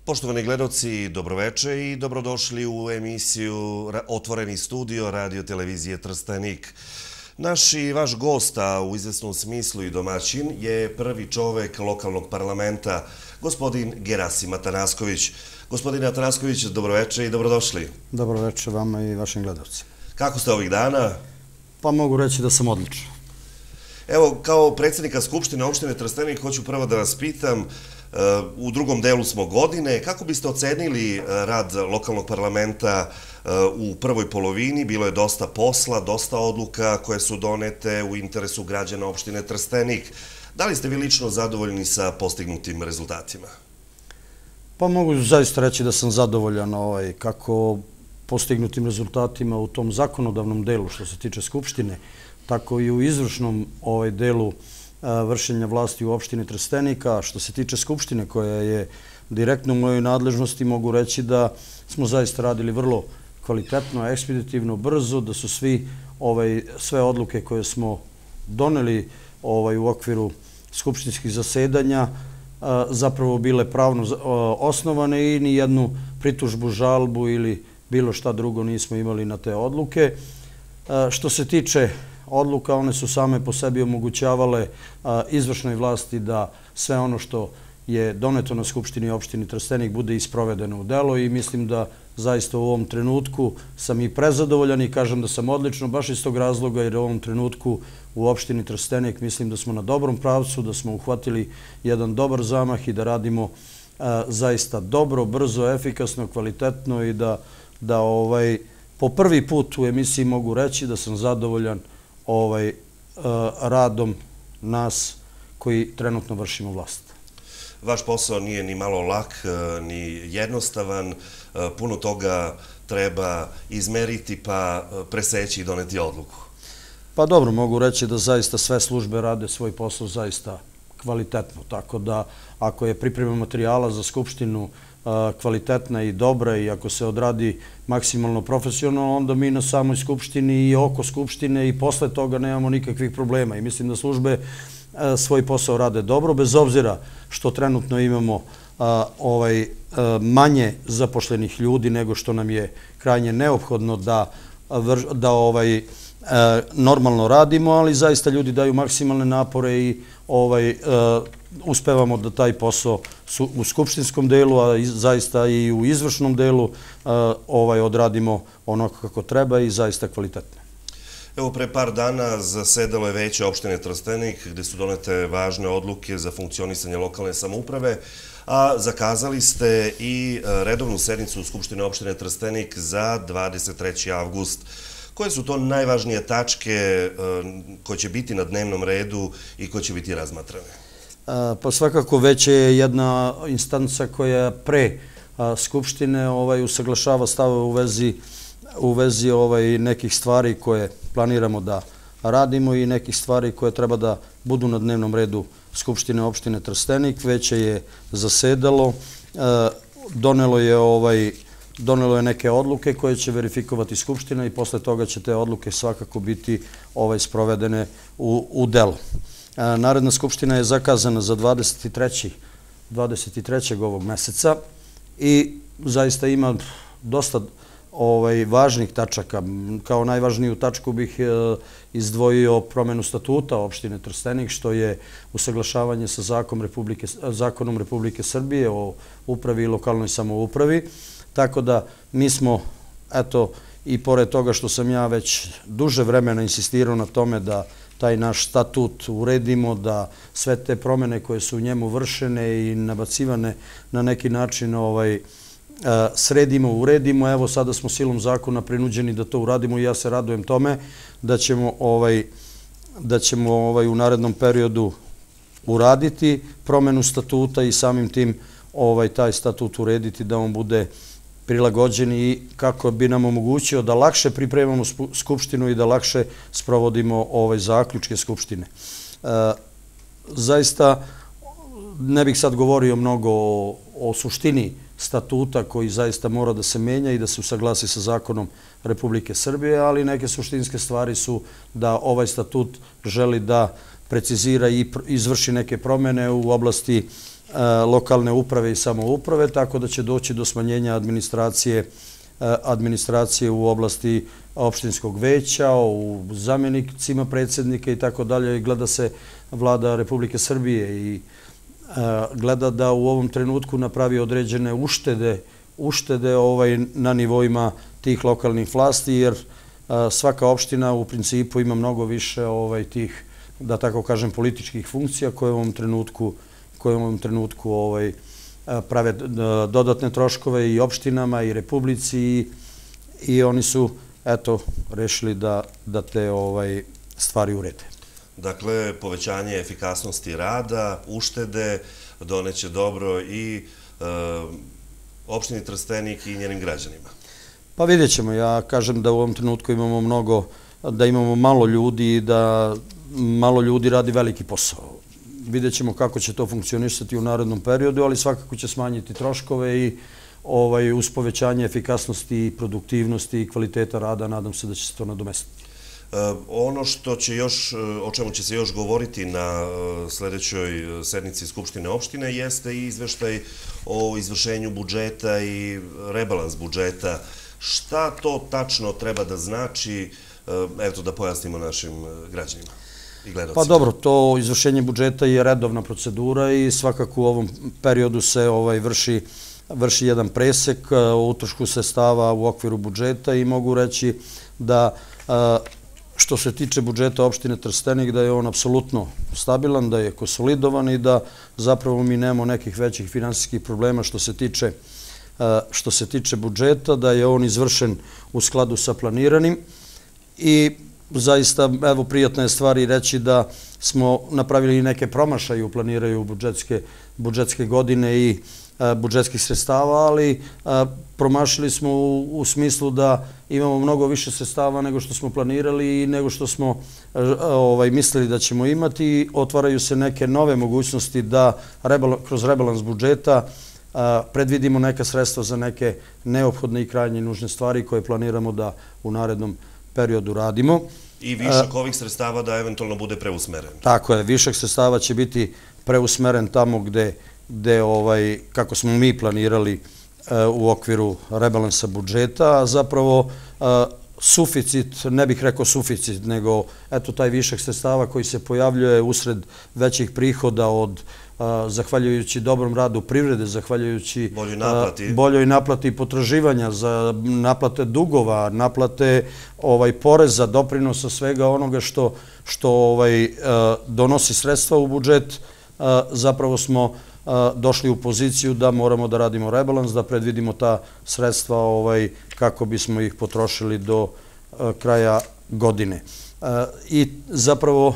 Poštovani gledaoci, dobroveče i dobrodošli u emisiju Otvoreni studio radio televizije Trstenik. Naš i vaš gost, a u izvesnom smislu i domaćin, je prvi čovek lokalnog parlamenta, gospodin Gerasim Atanasković. Gospodine Atanasković, dobroveče i dobrodošli. Dobroveče vama i vašim gledaocima. Kako ste ovih dana? Pa mogu reći da sam odličan. Evo, kao predsjednika Skupštine opštine Trstenik, hoću prvo da vas pitam, u drugom delu smo godine, kako biste ocenili rad lokalnog parlamenta u prvoj polovini? Bilo je dosta posla, dosta odluka koje su donete u interesu građana opštine Trstenik. Da li ste vi lično zadovoljni sa postignutim rezultatima? Pa mogu zaista reći da sam zadovoljan kako postignutim rezultatima u tom zakonodavnom delu što se tiče Skupštine, tako i u izvršnom delu vršenja vlasti u opštini Trstenika. Što se tiče Skupštine koja je direktno u mojoj nadležnosti, mogu reći da smo zaista radili vrlo kvalitetno, ekspeditivno, brzo, da su sve odluke koje smo doneli u okviru skupštinskih zasedanja zapravo bile pravno osnovane i ni jednu pritužbu, žalbu ili bilo šta drugo nismo imali na te odluke. Što se tiče odluka, one su same po sebi omogućavale izvršnoj vlasti da sve ono što je doneto na Skupštini opštini Trstenik bude isprovedeno u delo i mislim da zaista u ovom trenutku sam i prezadovoljan i kažem da sam odlično baš iz tog razloga jer u ovom trenutku u opštini Trstenik mislim da smo na dobrom pravcu, da smo uhvatili jedan dobar zamah i da radimo zaista dobro, brzo, efikasno, kvalitetno i da po prvi put u emisiji mogu reći da sam zadovoljan radom nas koji trenutno vršimo vlast. Vaš posao nije ni malo lak, ni jednostavan. Puno toga treba izmeriti pa preseći i doneti odluku. Pa dobro, mogu reći da zaista sve službe rade svoj posao zaista kvalitetno. Tako da ako je priprema materijala za Skupštinu kvalitetna i dobra i ako se odradi maksimalno profesionalno, onda mi na samoj Skupštini i oko Skupštine i posle toga nemamo nikakvih problema. I mislim da službe svoj posao rade dobro, bez obzira što trenutno imamo manje zaposlenih ljudi nego što nam je krajnje neophodno da normalno radimo, ali zaista ljudi daju maksimalne napore i uspevamo da taj posao u skupštinskom delu, a zaista i u izvršnom delu odradimo onako kako treba i zaista kvalitetno. Evo, pre par dana zasedalo je veće opštine Trstenik gde su donete važne odluke za funkcionisanje lokalne samouprave, a zakazali ste i redovnu sednicu Skupštine opštine Trstenik za 23. avgust. Koje su to najvažnije tačke koje će biti na dnevnom redu i koje će biti razmatrane? Pa svakako već je jedna instanca koja pre Skupštine usaglašava stave u vezi nekih stvari koje planiramo da radimo i nekih stvari koje treba da budu na dnevnom redu Skupštine opštine Trstenik. Veće je zasedalo, donelo je neke odluke koje će verifikovati Skupština i posle toga će te odluke svakako biti sprovedene u delo. Naredna Skupština je zakazana za 23. ovog meseca i zaista ima dosta važnih tačaka. Kao najvažniju tačku bih izdvojio promenu statuta opštine Trstenik, što je usaglašavanje sa Zakonom Republike Srbije o upravi i lokalnoj samoupravi. Tako da mi smo, eto, i pored toga što sam ja već duže vremena insistirao na tome da taj naš statut uredimo, da sve te promene koje su u njemu vršene i nabacivane na neki način sredimo, uredimo. Evo, sada smo silom zakona prinuđeni da to uradimo i ja se radujem tome da ćemo u narednom periodu uraditi promenu statuta i samim tim taj statut urediti da on bude prilagođen i kako bi nam omogućio da lakše pripremamo Skupštinu i da lakše sprovodimo zaključke Skupštine. Zaista ne bih sad govorio mnogo o suštini statuta koji zaista mora da se menja i da se usaglasi sa Zakonom Republike Srbije, ali neke suštinske stvari su da ovaj statut želi da precizira i izvrši neke promene u oblasti lokalne uprave i samouprave, tako da će doći do smanjenja administracije u oblasti opštinskog veća, u zamjenicima predsjednika i tako dalje. Gleda se vlada Republike Srbije i gleda da u ovom trenutku napravi određene uštede na nivoima tih lokalnih vlasti, jer svaka opština u principu ima mnogo više tih, da tako kažem, političkih funkcija koje u ovom trenutku prave dodatne troškove i opštinama i Republici i oni su, eto, rešili da te stvari urede. Dakle, povećanje efikasnosti rada, uštede, doneće dobro i opštini Trstenik i njenim građanima. Pa vidjet ćemo. Ja kažem da u ovom trenutku imamo malo ljudi i da malo ljudi radi veliki posao. Vidjet ćemo kako će to funkcionisati u narednom periodu, ali svakako će smanjiti troškove i uz povećanje efikasnosti i produktivnosti i kvaliteta rada, nadam se da će se to nadomestiti. Ono o čemu će se još govoriti na sledećoj sednici Skupštine opštine jeste i izveštaj o izvršenju budžeta i rebalans budžeta. Šta to tačno treba da znači, eto da pojasnimo našim građanima i gledalcima? Pa dobro, to izvršenje budžeta je redovna procedura i svakako u ovom periodu se vrši jedan presek o utrošku sredstava u okviru budžeta i mogu reći da što se tiče budžeta opštine Trstenik, da je on apsolutno stabilan, da je konsolidovan i da zapravo mi nemamo nekih većih finansijskih problema što se tiče budžeta, da je on izvršen u skladu sa planiranim i zaista, evo, prijatna je stvar i reći da smo napravili neke promašaje u planiranju budžetske godine i budžetskih sredstava, ali promašili smo u smislu da imamo mnogo više sredstava nego što smo planirali i nego što smo mislili da ćemo imati. Otvaraju se neke nove mogućnosti da kroz rebalans budžeta predvidimo neka sredstva za neke neophodne i krajnje nužne stvari koje planiramo da u narednom periodu radimo. I višak ovih sredstava da eventualno bude preusmeren. Tako je, višak sredstava će biti preusmeren tamo gde, kako smo mi planirali u okviru rebalansa budžeta, a zapravo suficit, ne bih rekao suficit, nego eto taj višak sredstava koji se pojavljuje usred većih prihoda zahvaljujući dobrom radu privrede, zahvaljujući boljoj naplati potraživanja, za naplate dugova, naplate poreza, doprinosa, svega onoga što donosi sredstva u budžet, zapravo smo došli u poziciju da moramo da radimo rebalans, da predvidimo ta sredstva kako bismo ih potrošili do kraja godine. I zapravo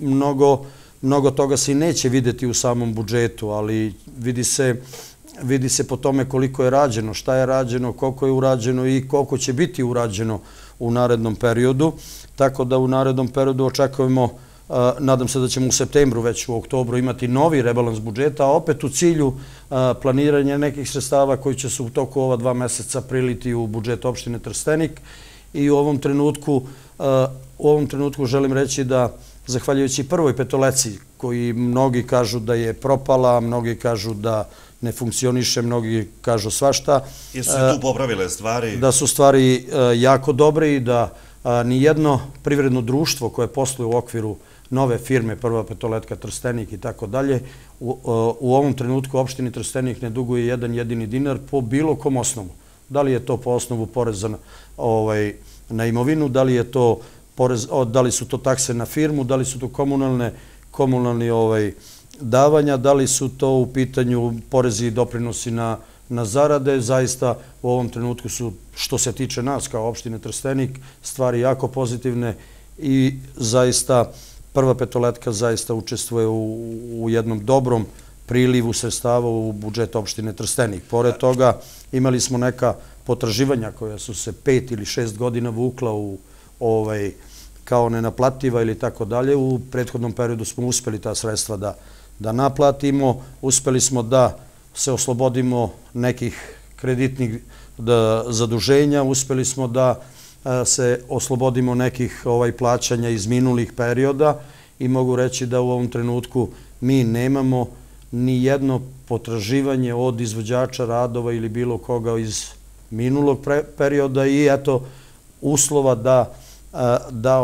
mnogo toga se i neće videti u samom budžetu, ali vidi se po tome koliko je rađeno, šta je rađeno, koliko je urađeno i koliko će biti urađeno u narednom periodu. Tako da u narednom periodu očekujemo, nadam se da ćemo u septembru, već u oktobru imati novi rebalans budžeta, a opet u cilju planiranja nekih sredstava koji će se u toku ova 2 meseca priliti u budžet opštine Trstenik. I u ovom trenutku želim reći da zahvaljujući prvoj petoleci, koji mnogi kažu da je propala, mnogi kažu da ne funkcioniše, mnogi kažu svašta. Jesu se tu popravile stvari? Da su stvari jako dobre i da nijedno privredno društvo koje posluje u okviru nove firme, Prva petoletka Trstenik i tako dalje, u ovom trenutku opštini Trstenik ne duguje jedan jedini dinar po bilo kom osnovu. Da li je to po osnovu poreza na imovinu, da li su to takse na firmu, da li su to komunalni davanja, da li su to u pitanju porezi i doprinosi na zarade. Zaista u ovom trenutku su, što se tiče nas kao opštine Trstenik, stvari jako pozitivne i zaista Prva petoletka zaista učestvuje u jednom dobrom prilivu sredstava u budžet opštine Trstenik. Pored toga imali smo neka potraživanja koja su se 5 ili 6 godina vukla kao nenaplativa ili tako dalje. U prethodnom periodu smo uspeli ta sredstva da naplatimo. Uspeli smo da se oslobodimo nekih kreditnih zaduženja. Uspeli smo da se oslobodimo nekih plaćanja iz minulih perioda i mogu reći da u ovom trenutku mi nemamo ni jedno potraživanje od izvođača radova ili bilo koga iz minulog perioda i eto uslova da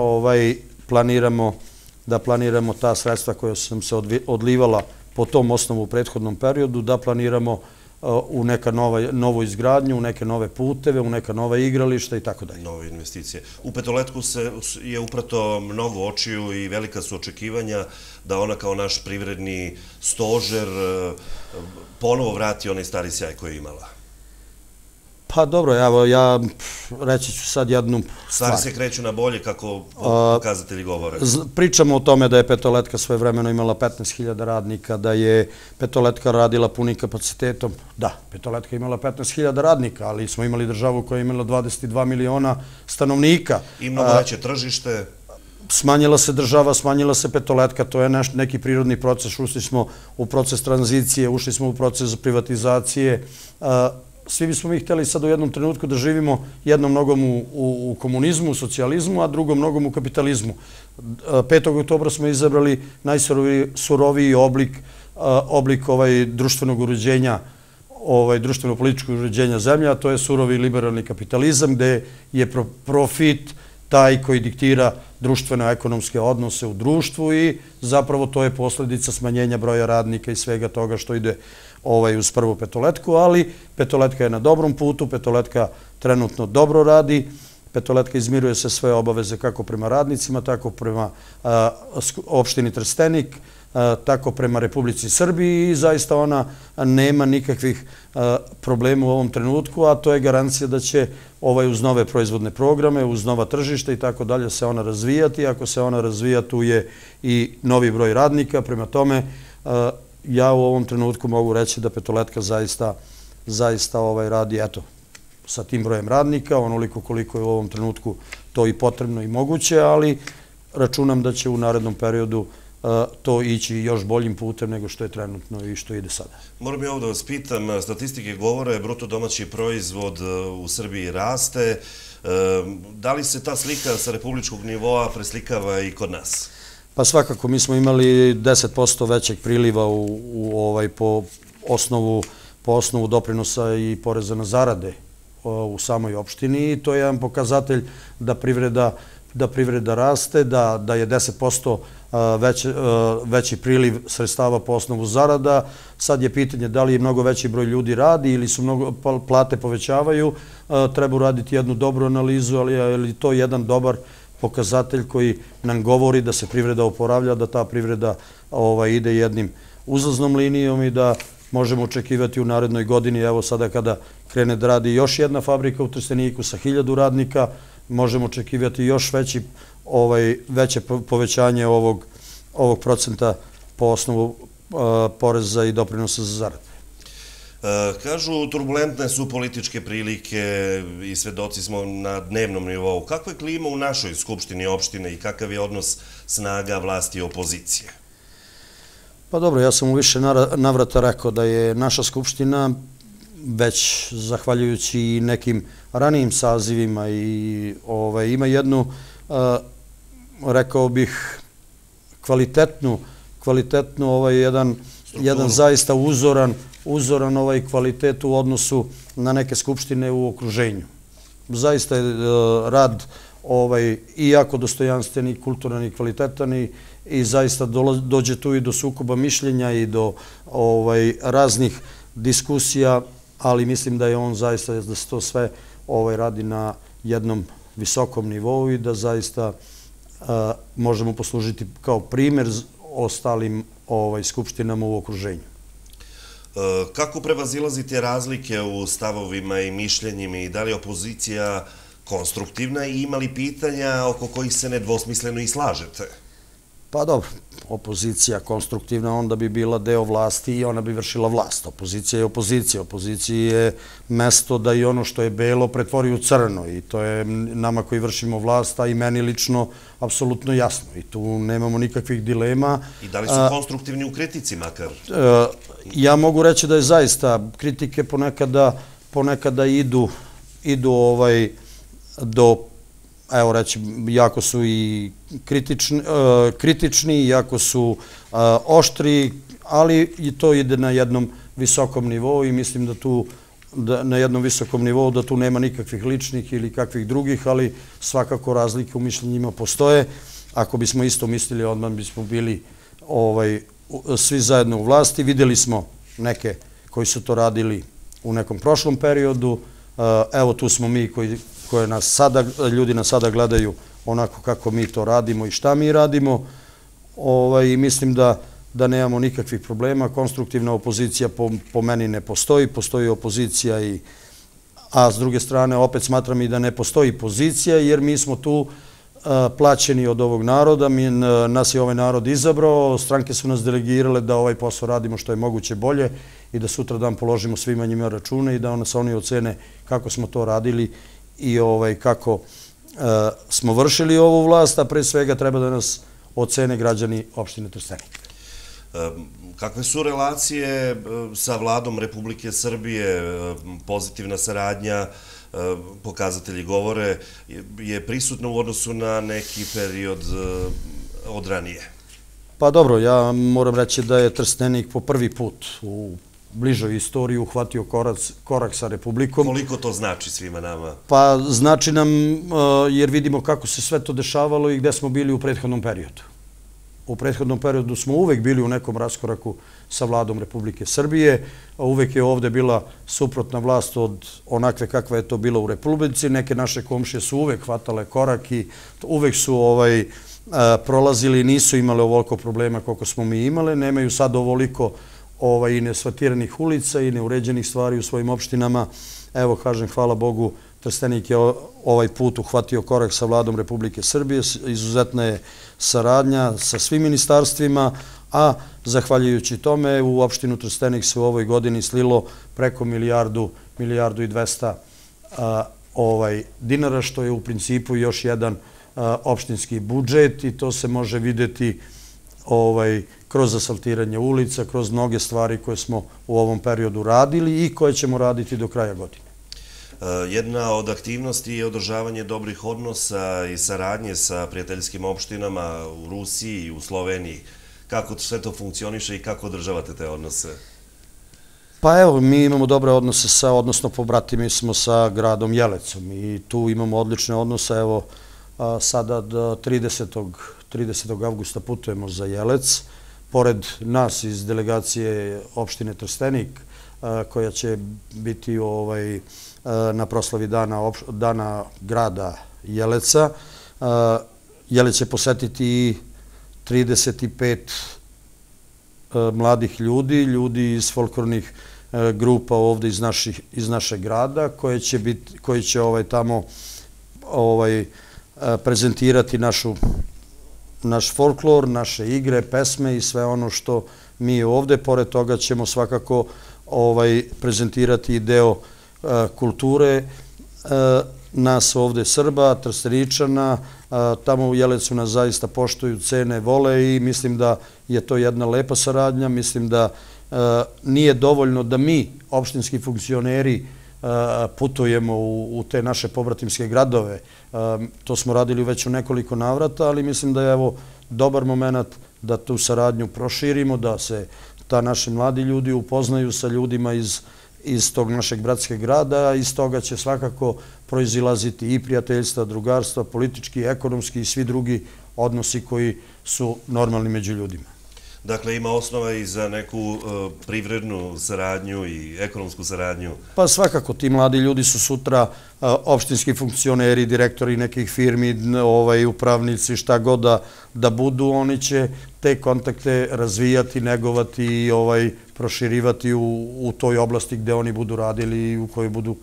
planiramo ta sredstva koja su nam se odlivala po tom osnovu u prethodnom periodu, da planiramo u neka novu izgradnju, u neke nove puteve, u neka nova igrališta i tako dalje. Nove investicije. U Petoletku je uprato mnogo očiju i velika su očekivanja da ona kao naš privredni stožer ponovo vrati onaj stari sjaj koji je imala. Pa dobro, evo, ja reći ću sad jednu stvar. Stvari se kreću na bolje, kako pokazatelji govore. Pričamo o tome da je Petoletka svojevremeno imala 15.000 radnika, da je Petoletka radila punim kapacitetom. Da, Petoletka je imala 15.000 radnika, ali smo imali državu koja je imala 22 miliona stanovnika. I mnogo veće tržište. Smanjila se država, smanjila se Petoletka, to je neki prirodni proces. Ušli smo u proces tranzicije, ušli smo u proces privatizacije. Svi bismo mi htjeli sad u jednom trenutku da živimo jednom nogom u komunizmu, u socijalizmu, a drugom nogom u kapitalizmu. 5. oktobra smo izabrali najsuroviji oblik društvenog uređenja, društveno-političkog uređenja zemlje, a to je surovi liberalni kapitalizam, gde je profit taj koji diktira društveno-ekonomske odnose u društvu i zapravo to je posljedica smanjenja broja radnika i svega toga što ide uz prvu Petoletku, ali Petoletka je na dobrom putu, Petoletka trenutno dobro radi, Petoletka izmiruje se sve obaveze kako prema radnicima, tako prema opštini Trstenik, tako prema Republici Srbiji i zaista ona nema nikakvih problema u ovom trenutku, a to je garancija da će uz nove proizvodne programe, uz nova tržišta i tako dalje se ona razvijati. Ako se ona razvija, tu je i novi broj radnika. Prema tome, ja u ovom trenutku mogu reći da Petoletka zaista radi, eto, sa tim brojem radnika, onoliko koliko je u ovom trenutku to i potrebno i moguće, ali računam da će u narednom periodu to ići još boljim putem nego što je trenutno i što ide sada. Moram i ovdje da vas pitam, statistike govore, bruto domaći proizvod u Srbiji raste. Da li se ta slika sa republičkog nivoa preslikava i kod nas? Pa svakako, mi smo imali 10% većeg priliva po osnovu doprinosa i poreza na zarade u samoj opštini i to je jedan pokazatelj da privreda raste, da je 10% veći priliv sredstava po osnovu zarada. Sad je pitanje da li mnogo veći broj ljudi radi ili su plate povećavaju. Treba uraditi jednu dobru analizu, ali je to jedan dobar pokazatelj koji nam govori da se privreda oporavlja, da ta privreda ide jednim uzlaznom linijom i da možemo očekivati u narednoj godini, evo sada kada krene da radi još jedna fabrika u Trsteniku sa 1000 radnika, možemo očekivati još veće povećanje ovog procenta po osnovu poreza i doprinosa za zarade. Kažu, turbulentne su političke prilike i svedoci smo na dnevnom nivou. Kakva je klima u našoj skupštini opštine i kakav je odnos snaga vlasti i opozicije? Pa dobro, ja sam u više navrata rekao da je naša skupština već zahvaljujući i nekim ranijim sazivima i ima jednu, rekao bih, kvalitetnu jedan zaista uzoran kvalitet u odnosu na neke skupštine u okruženju. Zaista je rad i jako dostojanstven i kulturan i kvalitetan i zaista dođe tu i do sukoba mišljenja i do raznih diskusija, ali mislim da je on zaista, da se to sve radi na jednom visokom nivou i da zaista možemo poslužiti kao primjer ostalim skupštinama u okruženju. Kako prevazilazite razlike u stavovima i mišljenjima i da li je opozicija konstruktivna i ima li pitanja oko kojih se nedvosmisleno i slažete? Pa dobro, opozicija konstruktivna, onda bi bila deo vlasti i ona bi vršila vlast. Opozicija je opozicija. Opozicija je mesto da i ono što je belo pretvori u crno i to je nama koji vršimo vlast, a i meni lično apsolutno jasno. I tu nemamo nikakvih dilema. I da li su konstruktivni u kritici makar? Ja mogu reći da je zaista kritike ponekada idu do, evo reći, jako su i kritični, jako su oštri, ali i to ide na jednom visokom nivou i mislim da tu na jednom visokom nivou da tu nema nikakvih ličnih ili kakvih drugih, ali svakako razlike u mišljenjima postoje. Ako bismo isto mislili, odmah bismo bili svi zajedno u vlasti. Vidjeli smo neke koji su to radili u nekom prošlom periodu. Evo tu smo mi koje ljudi nas sada gledaju onako kako mi to radimo i šta mi radimo. I mislim da nemamo nikakvih problema. Konstruktivna opozicija po meni ne postoji. Postoji opozicija a s druge strane opet smatram i da ne postoji pozicija jer mi smo tu plaćeni od ovog naroda, nas je ovaj narod izabrao, stranke su nas delegirale da ovaj posao radimo što je moguće bolje i da sutra dan položimo svima njima račune i da nas oni ocene kako smo to radili i kako smo vršili ovu vlast, a pre svega treba da nas ocene građani opštine Trstenik. Kakve su relacije sa vladom Republike Srbije, pozitivna saradnja, pokazatelji govore, je prisutna u odnosu na neki period od ranije? Pa dobro, ja moram reći da je Trstenik po prvi put u bližoj istoriji uhvatio korak sa Republikom. Koliko to znači svima nama? Pa znači nam jer vidimo kako se sve to dešavalo i gde smo bili u prethodnom periodu. U prethodnom periodu smo uvek bili u nekom raskoraku sa vladom Republike Srbije. Uvek je ovde bila suprotna vlast od onakve kakva je to bilo u Republici. Neke naše komšije su uvek hvatale korak i uvek su prolazili i nisu imali ovoliko problema koliko smo mi imali. Nemaju sad ovoliko i neasfaltiranih ulica i neuređenih stvari u svojim opštinama. Evo, kažem, hvala Bogu, Trstenik je ovaj put uhvatio korak sa vladom Republike Srbije. Izuzetna je saradnja sa svim ministarstvima, a zahvaljujući tome u opštinu Trstenik se u ovoj godini slilo preko milijardu i 200 dinara, što je u principu još jedan opštinski budžet i to se može videti kroz asfaltiranje ulica, kroz mnoge stvari koje smo u ovom periodu radili i koje ćemo raditi do kraja godine. Jedna od aktivnosti je održavanje dobrih odnosa i saradnje sa prijateljskim opštinama u Rusiji i u Sloveniji. Kako sve to funkcioniše i kako održavate te odnose? Pa evo, mi imamo dobre odnose odnosno pobratimi smo sa gradom Jelecom i tu imamo odlične odnose. Evo, sada do 30. avgusta putujemo za Jelec. Pored nas iz delegacije opštine Trstenik, koja će biti na proslavi dana grada Jeleca. Jelec će posetiti 35 mladih ljudi iz folklornih grupa ovde iz našeg grada, koji će tamo prezentirati naš folklor, naše igre, pesme i sve ono što mi ovde. Pored toga ćemo svakako prezentirati i deo kulture nas ovde Srba, Trsteničana. Tamo u Jelecu nas zaista poštuju, cene, vole i mislim da je to jedna lepa saradnja. Mislim da nije dovoljno da mi, opštinski funkcioneri, putujemo u te naše pobratimske gradove. To smo radili već u nekoliko navrata, ali mislim da je evo dobar moment da tu saradnju proširimo, da se naši mladi ljudi upoznaju sa ljudima iz tog našeg bratskog grada. Iz toga će svakako proizilaziti i prijateljstva, drugarstva, politički, ekonomski i svi drugi odnosi koji su normalni među ljudima. Dakle, ima osnova i za neku privrednu saradnju i ekonomsku saradnju? Pa svakako, ti mladi ljudi su sutra opštinski funkcioneri, direktori nekih firmi, upravnici, šta god da budu, oni će te kontakte razvijati, negovati i proširivati u toj oblasti gde oni budu radili i u kojoj budu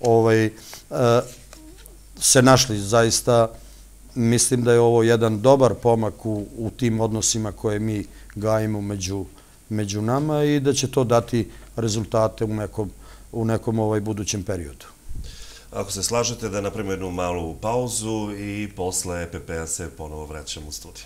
se našli. Zaista mislim da je ovo jedan dobar pomak u tim odnosima koje mi gajimo među nama i da će to dati rezultate u nekom budućem periodu. Ako se slažete da napravimo jednu malu pauzu i posle EPP-a se ponovo vraćamo u studiju.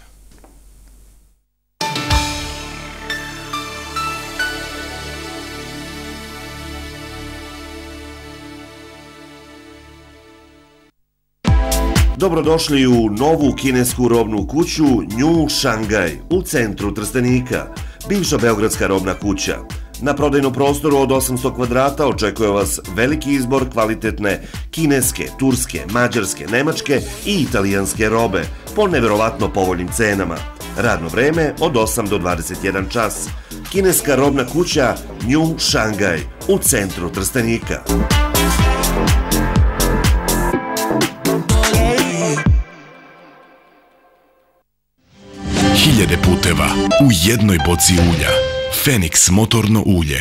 Dobrodošli u novu kinesku robnu kuću New Shanghai u centru Trstenika. bivša Beogradska robna kuća. Na prodajnom prostoru od 800 kvadrata očekuje vas veliki izbor kvalitetne kineske, turske, mađarske, nemačke i italijanske robe po neverovatno povoljnim cenama. Radno vreme od 8 do 21 čas. Kineska robna kuća New Shanghai u centru Trstenika. Hiljade puteva u jednoj boci ulja. Feniks motorno ulje.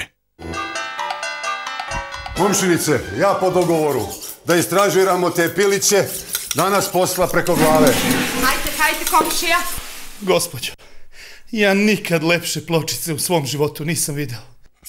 Komšinice, ja po dogovoru da istražujemo te piliće danas posla preko glave. Hajde, komšija. Gospođo, ja nikad lepše pločice u svom životu nisam video.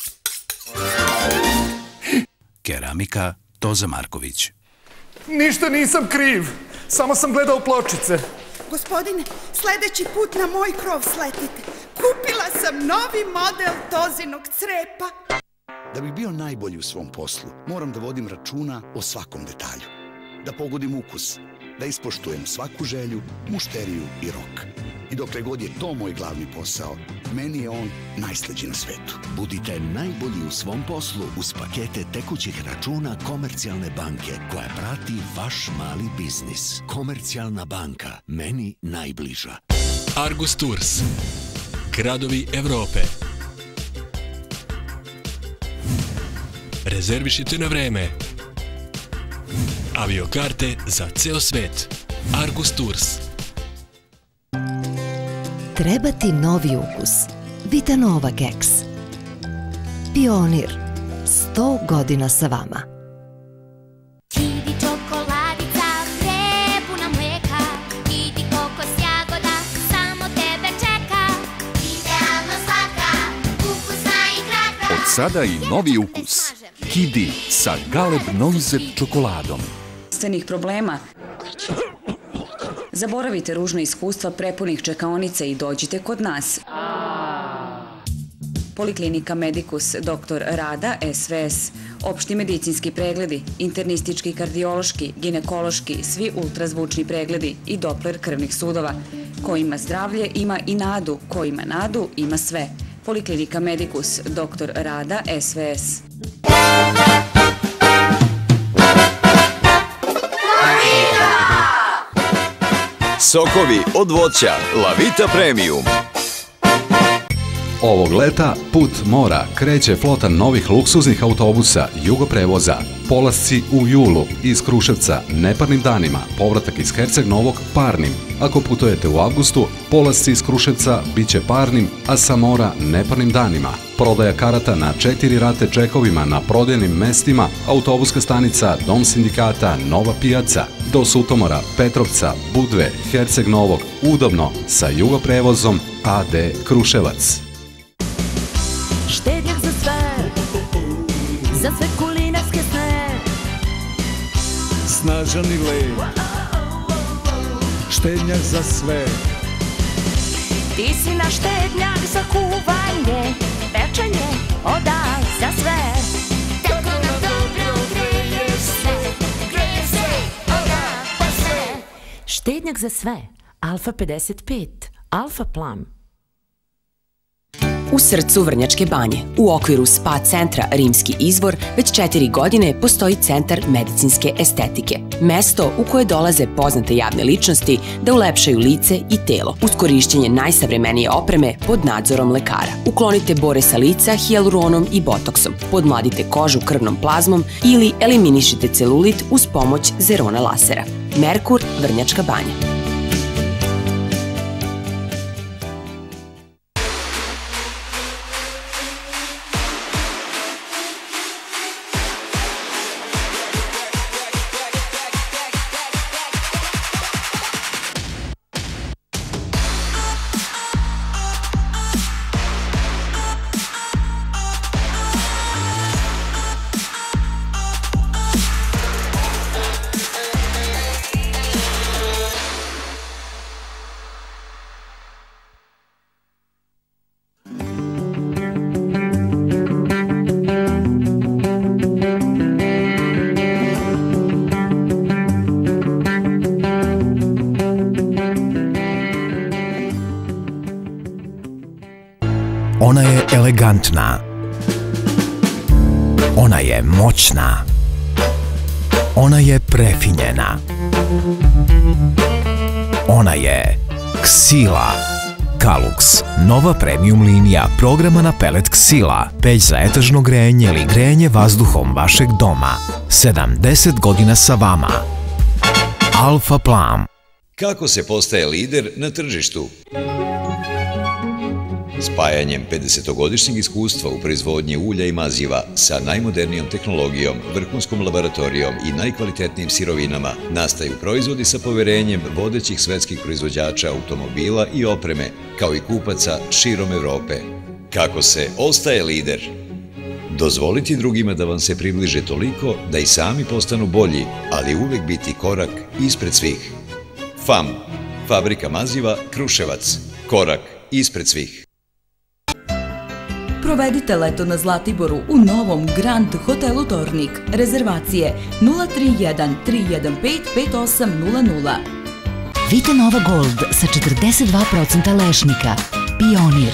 Keramika Toza Marković. Ništa nisam kriv, samo sam gledao pločice. Gospodine, sledeći put na moj krov sletite. Kupila sam novi model Tozinog crepa. Da bih bio najbolji u svom poslu, moram da vodim računa o svakom detalju. Da pogodim ukus, da ispoštujem svaku želju, mušteriju i rok. I dokle god je to moj glavni posao, meni je on najslađi na svetu. Budite najbolji u svom poslu uz pakete tekućih računa Komercijalne banke koja prati vaš mali biznis. Komercijalna banka, meni najbliža. Argus Tours. Gradovi Evrope. Rezervišite na vreme. Aviokarte za ceo svet. Argus Tours. Treba ti novi ukus. Vitanova keks. Pionir. 100 godina sa vama. Kidi čokoladica, prepuna mleka. Kidi kokos jagoda, samo tebe čeka. Idealno slatka, ukusna i kratka. Od sada i novi ukus. Kidi sa Galeb Noizet čokoladom. Zdravstvenih problema. Zaboravite ružna iskustva prepunih čekaonica i dođite kod nas. Poliklinika Medicus Dr. Rada SVS. Opšti medicinski pregledi, internistički, kardiološki, ginekološki, svi ultrazvučni pregledi i Doppler krvnih sudova. Ko ima zdravlje, ima i nadu. Ko ima nadu, ima sve. Poliklinika Medicus Dr. Rada SVS. Sokovi od voća Lavita Premium. Ovog leta put mora kreće flota novih luksuznih autobusa Jugoprevoza. Polasci u julu iz Kruševca neparnim danima, povratak iz Herceg Novog parnim. Ako putujete u avgustu, polasci iz Kruševca biće parnim, a sa mora neparnim danima. Prodaja karata na 4 rate čekovima na prodajnim mestima, autobuska stanica Dom sindikata Nova pijaca, do Sutomora, Petrovca, Budve, Herceg Novog, udobno sa Jugoprevozom AD Kruševac. Štednjak za sve kulinarske sne. Snažan i lep, štednjak za sve. Ti si naš štednjak za kuvanje, pečenje, oda za sve. Tako nam dobro greje se, oda pa sve. Štednjak za sve, Alfa 55, Alfa Plan. U srcu Vrnjačke Banje, u okviru spa centra Rimski izvor, već 4 godine postoji centar medicinske estetike. Mesto u koje dolaze poznate javne ličnosti da ulepšaju lice i telo, uz korišćenje najsavremenije opreme pod nadzorom lekara. Uklonite bore sa lica hijaluronom i botoksom, podmladite kožu krvnom plazmom ili eliminišite celulit uz pomoć Zerona lasera. Merkur, Vrnjačka Banja. elegantna. Ona je moćna. Ona je prefinjena. Ona je Ksila. Kalux, nova premium linija programa na pelet Ksila, peć za etažno grejanje ili grejanje vazduhom vašeg doma. 70 godina sa vama. Alfa Plam. Kako se postaje lider na tržištu? Spajanjem 50-godišnjeg iskustva u proizvodnji ulja i maziva sa najmodernijom tehnologijom, vrhunskom laboratorijom i najkvalitetnijim sirovinama nastaju proizvodi sa poverenjem vodećih svetskih proizvođača automobila i opreme, kao i kupaca širom Evrope. Kako se ostaje lider? Dozvoliti drugima da vam se približe toliko da i sami postanu bolji, ali uvek biti korak ispred svih. FAM, Fabrika maziva Kruševac, korak ispred svih. Provedite leto na Zlatiboru u novom Grand hotelu Tornik. Rezervacije 031 315 5800. Vita Nova Gold sa 42% lešnika. Pionir.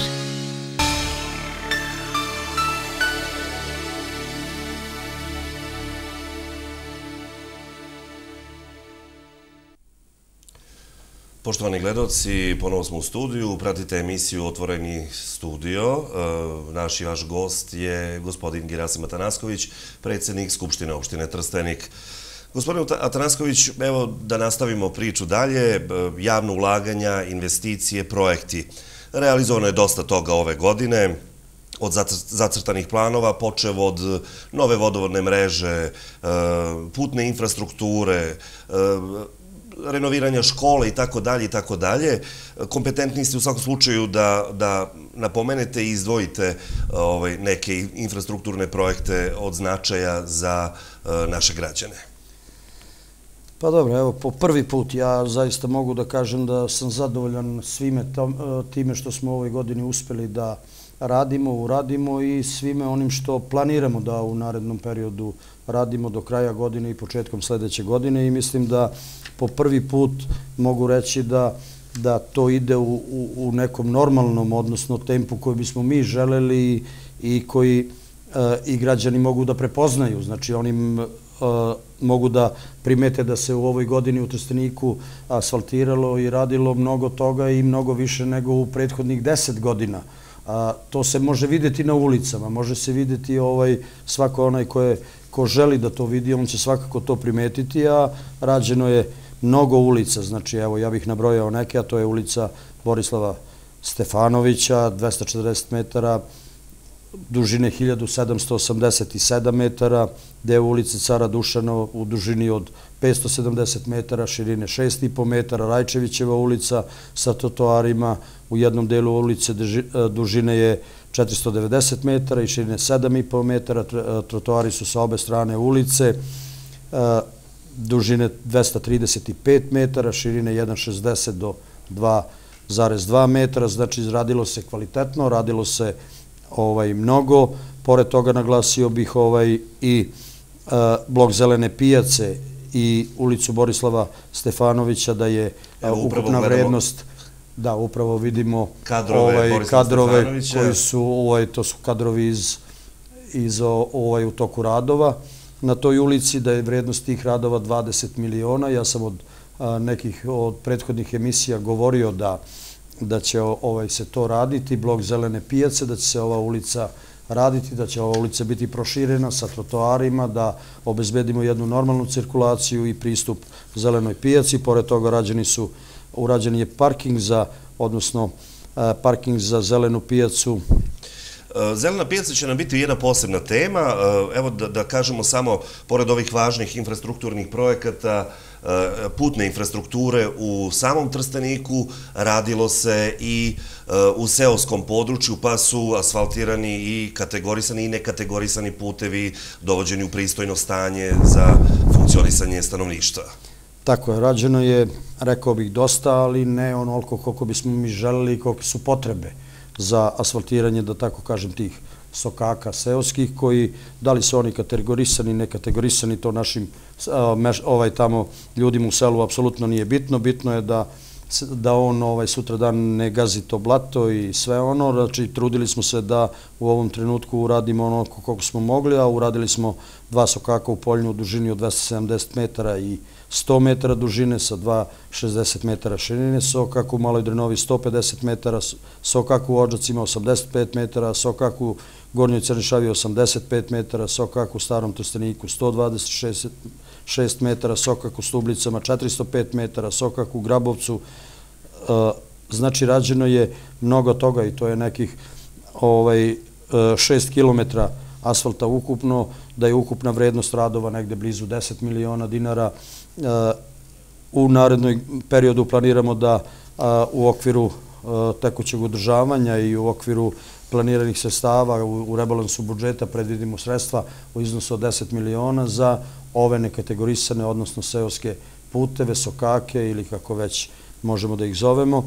Poštovani gledalci, ponovo smo u studiju, pratite emisiju Otvoreni studio. Naš i vaš gost je gospodin Gerasim Atanasković, predsjednik Skupštine opštine Trstenik. Gospodin Atanasković, evo da nastavimo priču dalje, javno ulaganja, investicije, projekti. Realizovano je dosta toga ove godine, od zacrtanih planova, počev od nove vodovodne mreže, putne infrastrukture, renoviranja škole i tako dalje i tako dalje. Kompetentni ste u svakom slučaju da napomenete i izdvojite neke infrastrukturne projekte od značaja za naše građane. Pa dobro, evo, po prvi put ja zaista mogu da kažem da sam zadovoljan svime time što smo u ovoj godini uspeli da uradimo i svime onim što planiramo da u narednom periodu radimo do kraja godine i početkom sledeće godine i mislim da po prvi put mogu reći da to ide u nekom normalnom, odnosno tempu koji bismo mi želeli i koji i građani mogu da prepoznaju. Znači oni mogu da primete da se u ovoj godini u Trsteniku asfaltiralo i radilo mnogo toga i mnogo više nego u prethodnih 10 godina. To se može vidjeti na ulicama, može se vidjeti svako onaj ko želi da to vidi, on će svakako to primetiti, a rađeno je mnogo ulica, znači evo ja bih nabrojao neke, a to je ulica Borislava Stefanovića, 240 metara, dužine 1787 metara, deo ulice Cara Dušana u dužini od 570 metara, širine 6,5 metara, Rajčevićeva ulica sa trotoarima, u jednom delu ulice dužine je 490 metara i širine 7,5 metara, trotoari su sa obe strane ulice, dužine 235 metara, širine 1,60 do 2,2 metara, znači radilo se kvalitetno, radilo se mnogo. Pored toga naglasio bih i blok Zelene pijace i ulicu Borislava Stefanovića da je ukupna vrednost, da upravo vidimo kadrove koji su, to su kadrovi u toku radova na toj ulici, da je vrednost tih radova 20 miliona. Ja sam od nekih od prethodnih emisija govorio da će se to raditi, blok Zelene pijace, da će se ova ulica raditi, da će ova ulica biti proširena sa trotoarima, da obezbedimo jednu normalnu cirkulaciju i pristup Zelenoj pijaci. Pored toga urađen je parking za Zelenu pijacu. Zelena pijaca će nam biti jedna posebna tema. Evo da kažemo samo, pored ovih važnih infrastrukturnih projekata, putne infrastrukture u samom Trsteniku, radilo se i u seoskom području, pa su asfaltirani i kategorisani i nekategorisani putevi dovođeni u pristojno stanje za funkcionisanje stanovništva. Tako je, rađeno je, rekao bih, dosta, ali ne onoliko koliko bismo mi želeli i koliko su potrebe za asfaltiranje, da tako kažem, tih sokaka seoskih, koji, da li su oni kategorisani, nekategorisani, to našim tamo ljudima u selu apsolutno nije bitno. Bitno je da da on sutra dan ne gazi to blato i sve ono. Znači, trudili smo se da u ovom trenutku uradimo ono koliko smo mogli, a uradili smo 2 sokaka u Poljnu u dužini od 270 metara i 100 metara dužine sa 2,60 metara širine, sokak u Maloj Drenovi 150 metara, sokak u Odžacima 85 metara, sokak u Gornjoj Crnišavi 85 metara, sokak u Starom Trsteniku 126 metara, sokak u Stublicama 405 metara, sokak u Grabovcu. Znači, rađeno je mnogo toga i to je nekih 6 kilometra asfalta ukupno, da je ukupna vrednost radova negde blizu 10 miliona dinara. U narednoj periodu planiramo da u okviru tekućeg održavanja i u okviru planiranih sredstava u rebalansu budžeta predvidimo sredstva u iznosu od 10 miliona za ove nekategorisane, odnosno seoske puteve, sokake ili kako već možemo da ih zovemo.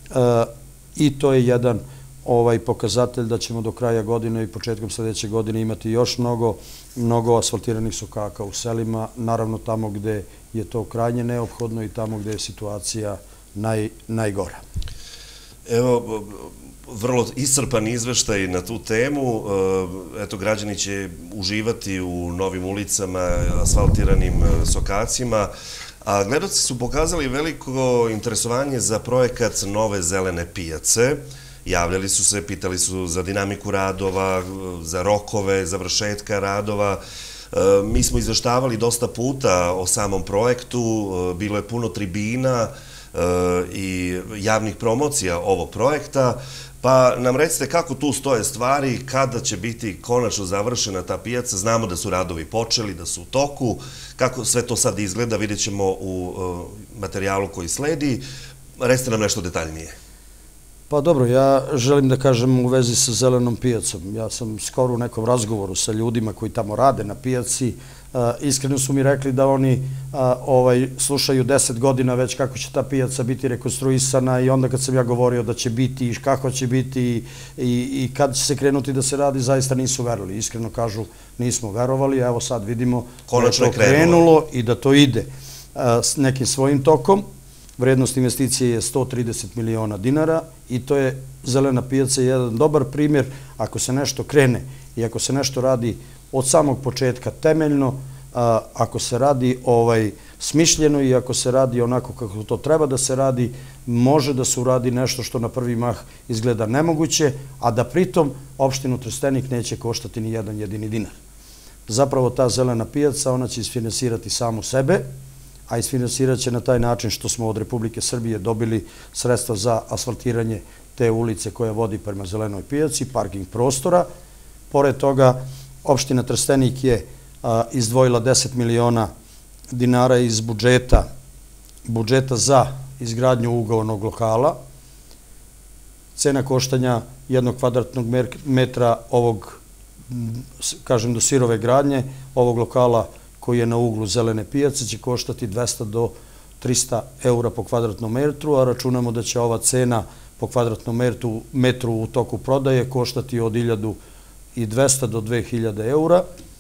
I to je jedan pokazatelj da ćemo do kraja godine i početkom sledeće godine imati još mnogo asfaltiranih sokaka u selima, naravno tamo gde je to krajnje neophodno i tamo gde je situacija najgora. Evo, vrlo iscrpan izveštaj na tu temu. Eto, građani će uživati u novim ulicama, asfaltiranim sokacima, a gledaoci su pokazali veliko interesovanje za projekat nove zelene pijace. Javljali su se, pitali su za dinamiku radova, za rokove, završetka radova. Mi smo izveštavali dosta puta o samom projektu, bilo je puno tribina i javnih promocija ovog projekta, pa nam recite kako tu stoje stvari, kada će biti konačno završena ta pijaca. Znamo da su radovi počeli, da su u toku, kako sve to sad izgleda vidjet ćemo u materijalu koji sledi. Recite nam nešto detaljnije. Pa dobro, ja želim da kažem u vezi sa zelenom pijacom. Ja sam skoro u nekom razgovoru sa ljudima koji tamo rade na pijaci. Iskreno su mi rekli da oni slušaju 10 godina već kako će ta pijaca biti rekonstruisana i onda kad sam ja govorio da će biti i kako će biti i kad će se krenuti da se radi, zaista nisu verovali. Iskreno kažu, nismo verovali, evo sad vidimo da je to krenulo i da to ide s nekim svojim tokom. Vrednost investicije je 130 miliona dinara i to je zelena pijaca jedan dobar primjer. Ako se nešto krene i ako se nešto radi od samog početka temeljno, ako se radi smišljeno i ako se radi onako kako to treba da se radi, može da se uradi nešto što na prvi mah izgleda nemoguće, a da pritom opštinu Trstenik neće koštati ni jedan jedini dinar. Zapravo ta zelena pijaca, ona će isfinansirati samu sebe, a isfinansirat će na taj način što smo od Republike Srbije dobili sredstva za asfaltiranje te ulice koja vodi prema zelenoj pijaci, parking prostora. Pored toga, opština Trstenik je izdvojila 10 miliona dinara iz budžeta za izgradnju ugovornog lokala. Cena koštanja jednog kvadratnog metra ovog, kažem do sirove gradnje, ovog lokala koji je na uglu zelene pijace će koštati 200 do 300 eura po kvadratnom metru, a računamo da će ova cena po kvadratnom metru u toku prodaje koštati od 1200 do 2000 eura.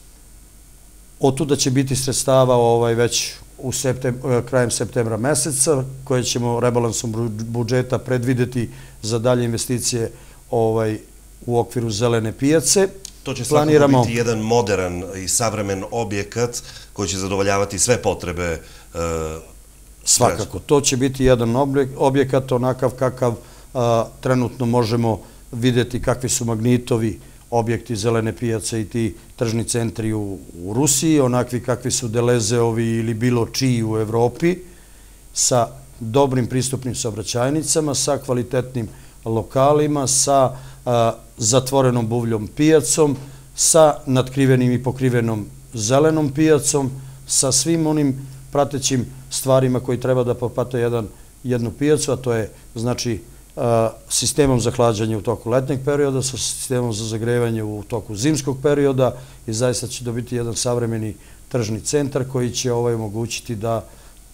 Od tuda će biti sredstava već krajem septembra meseca, koje ćemo rebalansom budžeta predvideti za dalje investicije u okviru zelene pijace. To će svakako biti jedan modern i savremen objekat koji će zadovoljavati sve potrebe. Svakako, to će biti jedan objekat onakav kakav trenutno možemo videti kakvi su Magnitovi objekti zelene pijace i ti tržni centri u Rusiji, onakvi kakvi su Delezeovi ili bilo čiji u Evropi, sa dobrim pristupnim saobraćajnicama, sa kvalitetnim lokalima, sa zatvorenom buvljom pijacom, sa natkrivenim i pokrivenom zelenom pijacom, sa svim onim pratećim stvarima koji treba da popate jednu pijacu, a to je znači sistemom za hlađanje u toku letnjeg perioda, sa sistemom za zagrevanje u toku zimskog perioda i zaista će dobiti jedan savremeni tržni centar koji će omogućiti da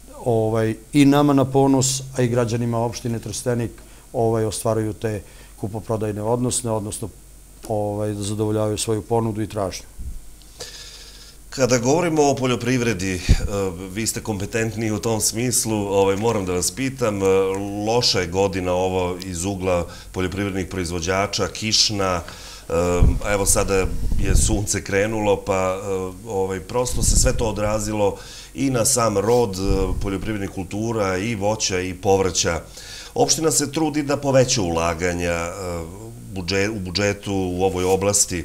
i nama na ponos, a i građanima opštine Trstenik ostvaruju te kupoprodajne odnosno da zadovoljavaju svoju ponudu i tražnju. Kada govorimo o poljoprivredi, vi ste kompetentni u tom smislu, moram da vas pitam, loša je godina ovo iz ugla poljoprivrednih proizvođača, kišna, evo sada je sunce krenulo, pa prosto se sve to odrazilo i na sam rod poljoprivrednih kultura, i voća, i povrća. Opština se trudi da poveća ulaganja u budžetu u ovoj oblasti.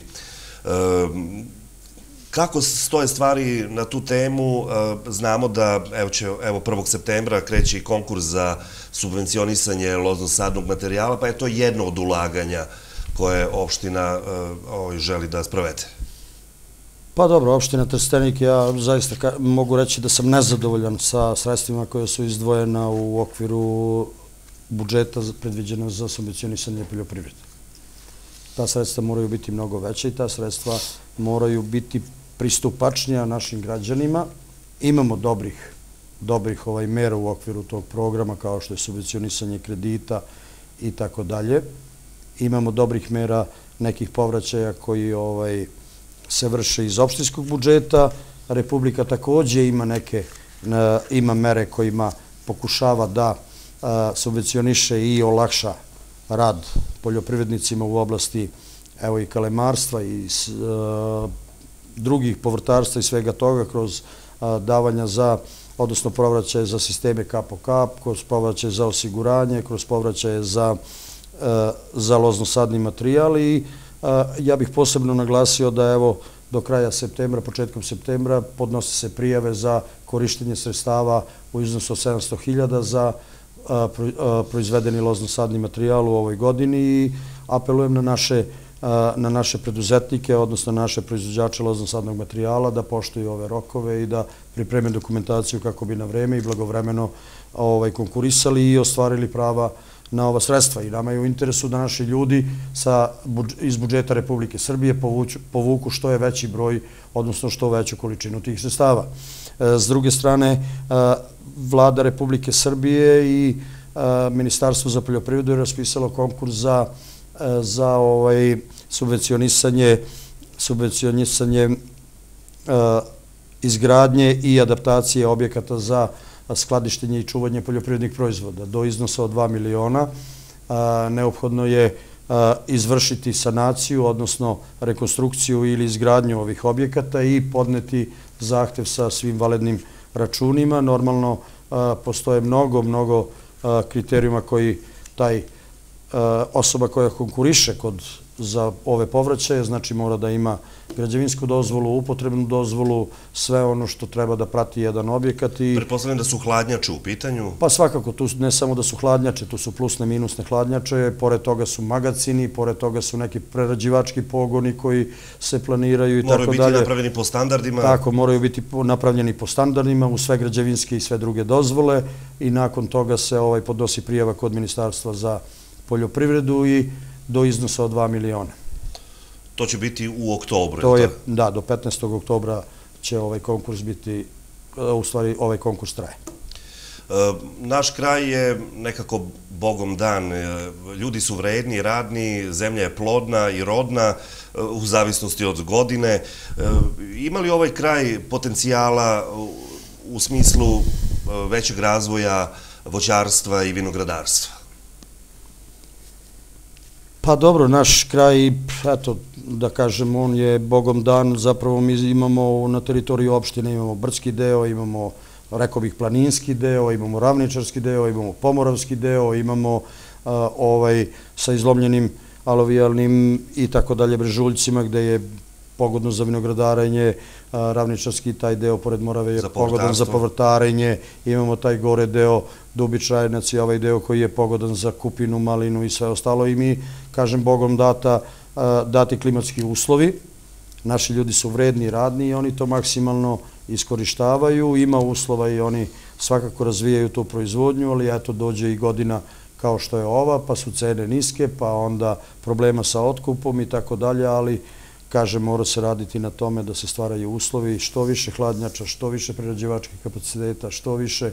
Kako stoje stvari na tu temu? Znamo da, evo 1. septembra kreće i konkurs za subvencionisanje lozno-sadnog materijala, pa je to jedno od ulaganja koje opština želi da sprovede. Pa dobro, opština Trstenik, ja zaista mogu reći da sam nezadovoljan sa sredstvima koje su izdvojena u okviru budžeta predviđena za subvencionisanje poljoprivrede. Ta sredstva moraju biti mnogo veća i ta sredstva moraju biti pristupačnija našim građanima. Imamo dobrih mera u okviru tog programa, kao što je subvencionisanje kredita i tako dalje. Imamo dobrih mera nekih povraćaja koji se vrše iz opštinskog budžeta. Republika takođe ima mere kojima pokušava da subvencioniše i olakša rad poljoprivrednicima u oblasti i kalemarstva i drugih povrtarstva i svega toga kroz davanja odnosno povraćaje za sisteme kap po kap, kroz povraćaje za osiguranje, kroz povraćaje za lozno-sadni materijal i ja bih posebno naglasio da evo do kraja septembra, početkom septembra podnose se prijave za korištenje sredstava u iznosu od 700.000 za proizvedeni lozno-sadni materijal u ovoj godini i apelujem na naše preduzetnike, odnosno na naše proizvođače lozno-sadnog materijala da poštuju ove rokove i da pripreme dokumentaciju kako bi na vreme i blagovremeno konkurisali i ostvarili prava na ova sredstva. I nama je u interesu da naši ljudi iz budžeta Republike Srbije povuku što je veći broj, odnosno što veću količinu tih sredstava. S druge strane, Vlada Republike Srbije i Ministarstvo za poljoprivredu je raspisalo konkurs za subvencionisanje izgradnje i adaptacije objekata za skladištenje i čuvanje poljoprivrednih proizvoda do iznosa od 2 miliona. Neophodno je izvršiti sanaciju, odnosno rekonstrukciju ili izgradnju ovih objekata i podneti zahtev sa svim validnim računima. Normalno, postoje mnogo kriterijuma koji osoba koja konkuriše za ove povraćaje, znači mora da ima građevinsku dozvolu, upotrebnu dozvolu, sve ono što treba da prati jedan objekat. Pretpostavljam da su hladnjače u pitanju? Pa svakako, tu ne samo da su hladnjače, tu su plusne, minusne hladnjače, pored toga su magacini, pored toga su neki prerađivački pogoni koji se planiraju i tako dalje. Moraju biti napravljeni po standardima? Tako, moraju biti napravljeni po standardima u sve građevinske i sve druge dozvole i nakon toga se podnosi prijava kod Ministarstva za poljoprivredu i do iznosa od 2 miliona. To će biti u oktobru? Da, do 15. oktobra će ovaj konkurs biti, u stvari ovaj konkurs traje. Naš kraj je nekako bogom dan. Ljudi su vredni, radni, zemlja je plodna i rodna u zavisnosti od godine. Ima li ovaj kraj potencijala u smislu većeg razvoja voćarstva i vinogradarstva? Pa dobro, naš kraj, eto, da kažem, on je bogom dan, zapravo mi imamo na teritoriji opštine, imamo brdski deo, imamo, rekao bih, planinski deo, imamo ravničarski deo, imamo pomoravski deo, imamo sa izlomljenim aluvijalnim i tako dalje brežuljcima gde je pogodno za vinogradarenje, ravničarski taj deo pored Morave je pogodan za povrtarenje, imamo taj gore deo Dubić, Rajenac i ovaj deo koji je pogodan za kupinu, malinu i sve ostalo i mi, kažem, bogom dati klimatski uslovi. Naši ljudi su vredni i radni i oni to maksimalno iskorištavaju, ima uslova i oni svakako razvijaju tu proizvodnju, ali eto dođe i godina kao što je ova, pa su cene niske, pa onda problema sa otkupom i tako dalje, ali kažem, mora se raditi na tome da se stvaraju uslovi, što više hladnjača, što više prerađivačkih kapaciteta, što više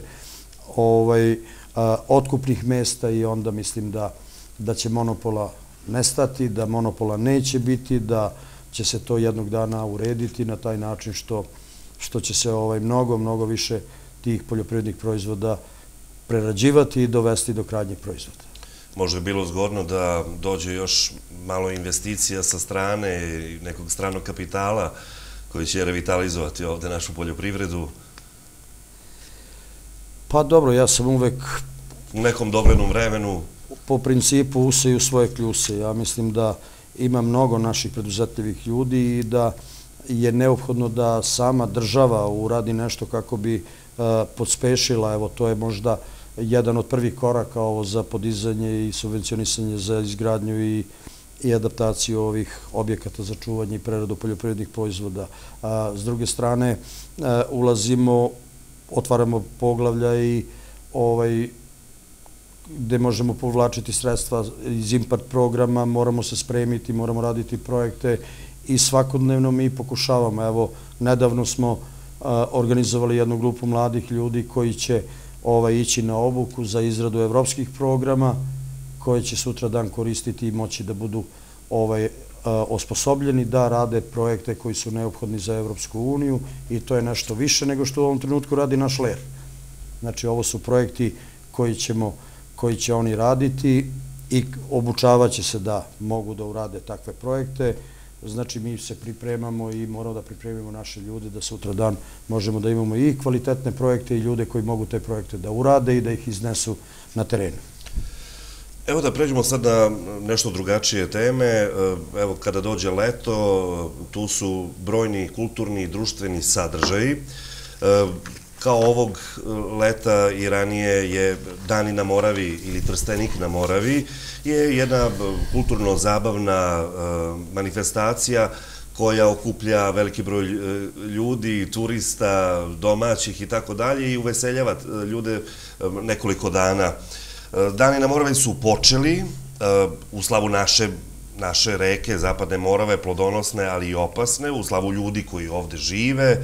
otkupnih mesta i onda mislim da će monopola nestati, da monopola neće biti, da će se to jednog dana urediti na taj način što što će se mnogo više tih poljoprivrednih proizvoda prerađivati i dovesti do krajnjeg proizvoda. Možda je bilo zgodno da dođe još malo investicija sa strane i nekog stranog kapitala koji će revitalizovati ovde našu poljoprivredu. Pa dobro, ja sam uvek u nekom doglednom vremenu po principu useju svoje kljuse. Ja mislim da ima mnogo naših preduzetljivih ljudi i da je neophodno da sama država uradi nešto kako bi podspešila, evo to je možda jedan od prvih koraka ovo za podizanje i subvencionisanje za izgradnju i adaptaciju ovih objekata za čuvanje i preradu poljoprivrednih proizvoda. S druge strane, otvaramo poglavlja i gde možemo povlačiti sredstva iz IMPART programa, moramo se spremiti, moramo raditi projekte i svakodnevno mi pokušavamo. Evo, nedavno smo organizovali jednu grupu mladih ljudi koji će ići na obuku za izradu evropskih programa, koje će sutra dan koristiti i moći da budu osposobljeni da rade projekte koji su neophodni za Evropsku uniju i to je nešto više nego što u ovom trenutku radi naš LER. Znači, ovo su projekti koji će oni raditi i obučavaće se da mogu da urade takve projekte. Znači, mi se pripremamo i moramo da pripremimo naše ljude da sutra dan možemo da imamo i kvalitetne projekte i ljude koji mogu te projekte da urade i da ih iznesu na terenu. Evo da pređemo sad na nešto drugačije teme. Evo, kada dođe leto, tu su brojni kulturni i društveni sadržaji. Kao ovog leta i ranije je Dani na Moravi ili Trstenik na Moravi je jedna kulturno-zabavna manifestacija koja okuplja veliki broj ljudi, turista, domaćih i tako dalje i uveseljava ljude nekoliko dana. Dani na Moravi su počeli u slavu naše reke, Zapadne Morave, plodonosne, ali i opasne, u slavu ljudi koji ovde žive.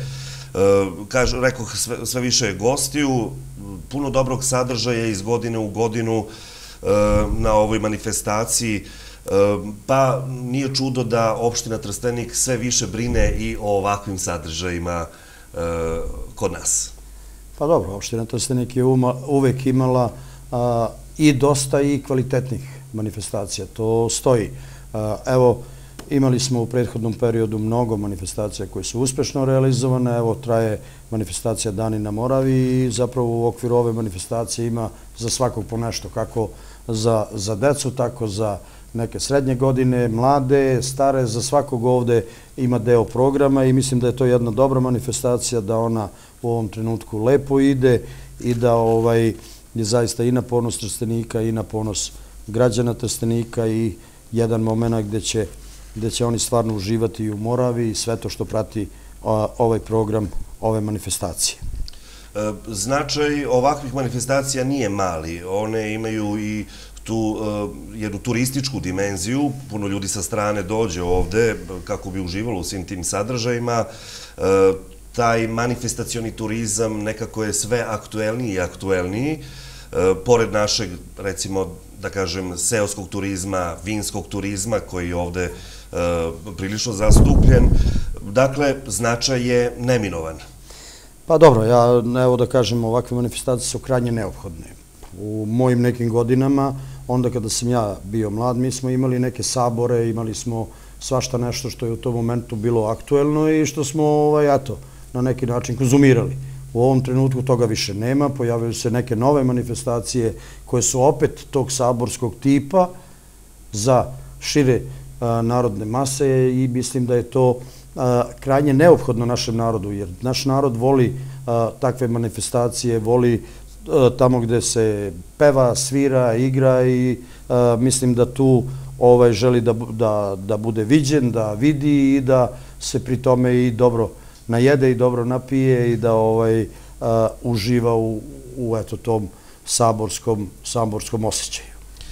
Rekoh, sve više je gostiju, puno dobrog sadržaja iz godine u godinu na ovoj manifestaciji, pa nije čudo da opština Trstenik sve više brine i o ovakvim sadržajima kod nas. Pa dobro, opština Trstenik je uvek imala i dosta i kvalitetnih manifestacija, to stoji. Evo, imali smo u prethodnom periodu mnogo manifestacija koje su uspešno realizovane, evo traje manifestacija Dani na Moravi i zapravo u okviru ove manifestacije ima za svakog po nešto, kako za decu, tako za neke srednje godine, mlade, stare, za svakog ovde ima deo programa i mislim da je to jedna dobra manifestacija, da ona u ovom trenutku lepo ide i da je zaista i na ponos Trstenika i na ponos građana Trstenika i jedan moment gde će oni stvarno uživati i u Moravi i sve to što prati ovaj program, ove manifestacije. Značaj ovakvih manifestacija nije mali. One imaju i tu jednu turističku dimenziju. Puno ljudi sa strane dođe ovde kako bi uživalo u svim tim sadržajima. Taj manifestacioni turizam nekako je sve aktuelniji i aktuelniji. Pored našeg, recimo, da kažem, seoskog turizma, vinskog turizma koji je ovde prilično zastupljen. Dakle, značaj je neminovan. Pa dobro, evo da kažem, ovakve manifestacije su krajnje neophodne. U mojim nekim godinama, onda kada sam ja bio mlad, mi smo imali neke sabore, imali smo svašta nešto što je u tom momentu bilo aktuelno i što smo, na neki način konzumirali. U ovom trenutku toga više nema, pojavljaju se neke nove manifestacije koje su opet tog saborskog tipa za šire narodne mase i mislim da je to krajnje neophodno našem narodu, jer naš narod voli takve manifestacije, voli tamo gde se peva, svira, igra i mislim da tu želi da bude viđen, da vidi i da se pri tome i dobro najede i dobro napije i da uživa u tom saborskom osjećaju.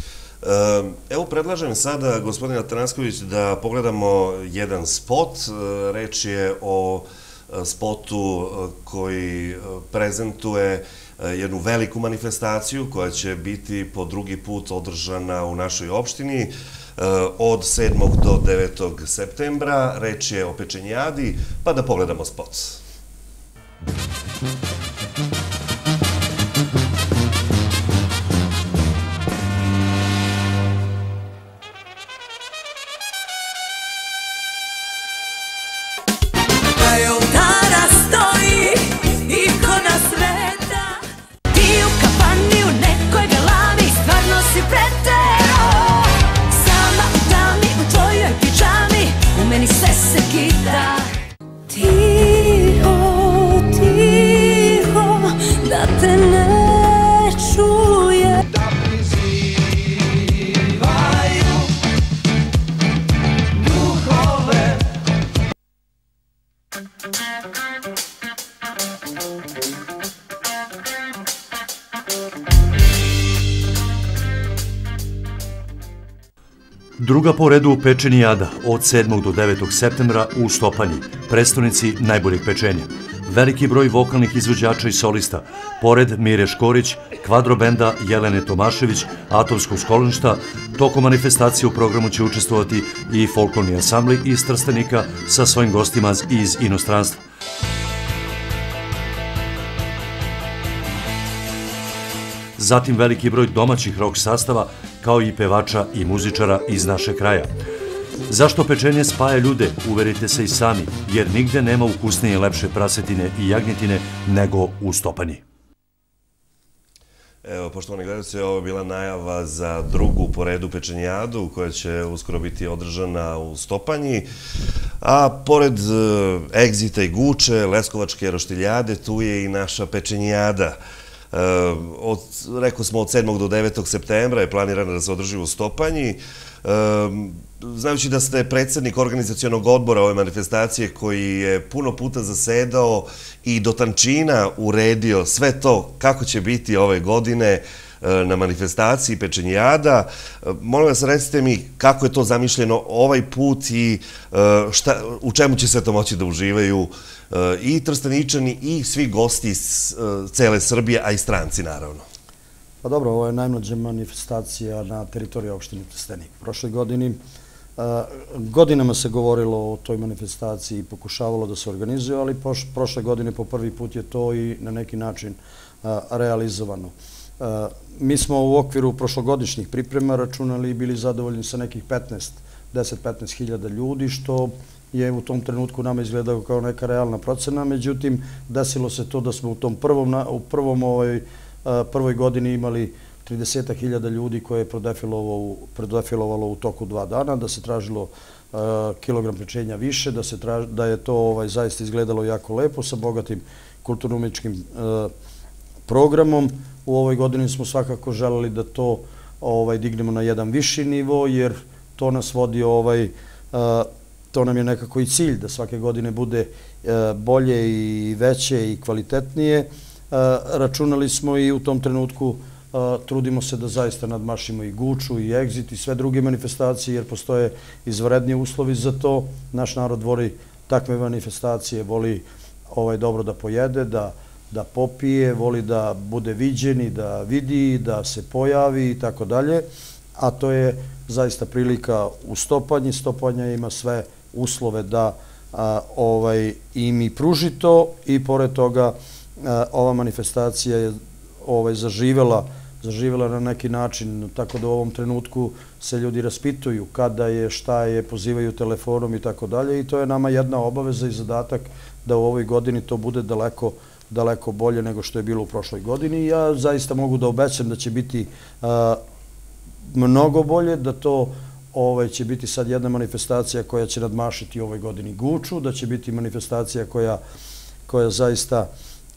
Evo, predlažem sada, gospodina Atanasković, da pogledamo jedan spot. Reč je o spotu koji prezentuje jednu veliku manifestaciju koja će biti po drugi put održana u našoj opštini od 7. do 9. septembra. Reč je o pečenjadi, pa da pogledamo spot. Druga po redu pečenijada od 7. do 9. septembra u Stopanji, prestonici najboljeg pečenja. Veliki broj vokalnih izvođača i solista, pored Mire Škorić, kvadrobenda Jelene Tomašević, Atomskog skolništa, tokom manifestacije u programu će učestvovati i folklorni ansambli iz Trstenika sa svojim gostima iz inostranstva. Zatim veliki broj domaćih rock sastava, kao i pevača i muzičara iz naše kraja. Zašto pečenje spaja ljude, uverite se i sami, jer nigde nema ukusnije i lepše prasetine i jagnjetine nego u Stopanji. Evo, poštovani gledalci, ovo je bila najava za drugu po redu pečenjadu, koja će uskoro biti održana u Stopanji. A pored Egzita i Guče, Leskovačke roštiljade, tu je i naša pečenjada. Rekao smo od 7. do 9. septembra je planirano da se održi u Stopanji. Znajući da ste predsjednik organizacionog odbora ove manifestacije koji je puno puta zasedao i do tančina uredio sve to kako će biti ove godine na manifestaciji pečenjada, molim vas recite mi kako je to zamišljeno ovaj put i u čemu će se to moći da uživaju i Trsteničani i svi gosti iz cele Srbije, a i stranci naravno. Pa dobro, ovo je najmlađa manifestacija na teritoriji opštine Trstenik. Prošle godine godinama se govorilo o toj manifestaciji i pokušavalo da se organizuje, ali prošle godine po prvi put je to i na neki način realizovano. Mi smo u okviru prošlogodišnjih priprema računali i bili zadovoljni sa nekih 10-15 hiljada ljudi, što je u tom trenutku nama izgledao kao neka realna procena. Međutim, desilo se to da smo u tom prvoj godini imali 30.000 ljudi koje je prodefilovalo u toku 2 dana, da se tražilo kilogram pečenja više, da je to zaista izgledalo jako lepo sa bogatim kulturno-umetničkim programom. U ovoj godini smo svakako želeli da to dignemo na jedan viši nivo, jer to nas vodi, to nam je nekako i cilj, da svake godine bude bolje i veće i kvalitetnije. Računali smo i u tom trenutku trudimo se da zaista nadmašimo i Guču i Egzit i sve druge manifestacije, jer postoje izvanredni uslovi za to. Naš narod voli takve manifestacije, voli dobro da pojede, da popije, voli da bude viđen i da vidi, da se pojavi i tako dalje. A to je zaista prilika u Stopanji. Stopanja ima sve uslove da im i pruži to i pored toga ova manifestacija je zaživela na neki način, tako da u ovom trenutku se ljudi raspituju kada je, šta je, pozivaju telefonom i tako dalje, i to je nama jedna obaveza i zadatak da u ovoj godini to bude daleko bolje nego što je bilo u prošloj godini. Ja zaista mogu da obećam da će biti mnogo bolje, da to će biti sad jedna manifestacija koja će nadmašiti u ovoj godini Guču, da će biti manifestacija koja zaista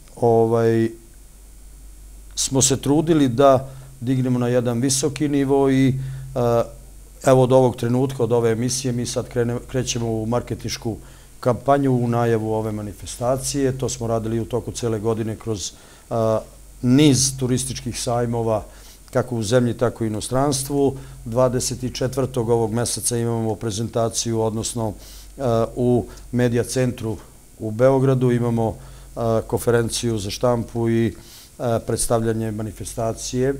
smo se trudili da dignemo na jedan visoki nivo i evo od ovog trenutka, od ove emisije, mi sad krećemo u marketinšku kampanju u najavu ove manifestacije. To smo radili u toku cele godine kroz niz turističkih sajmova, kako u zemlji, tako i u inostranstvu. 24. ovog meseca imamo prezentaciju, odnosno u Medija centru u Beogradu imamo konferenciju za štampu i predstavljanje manifestacije.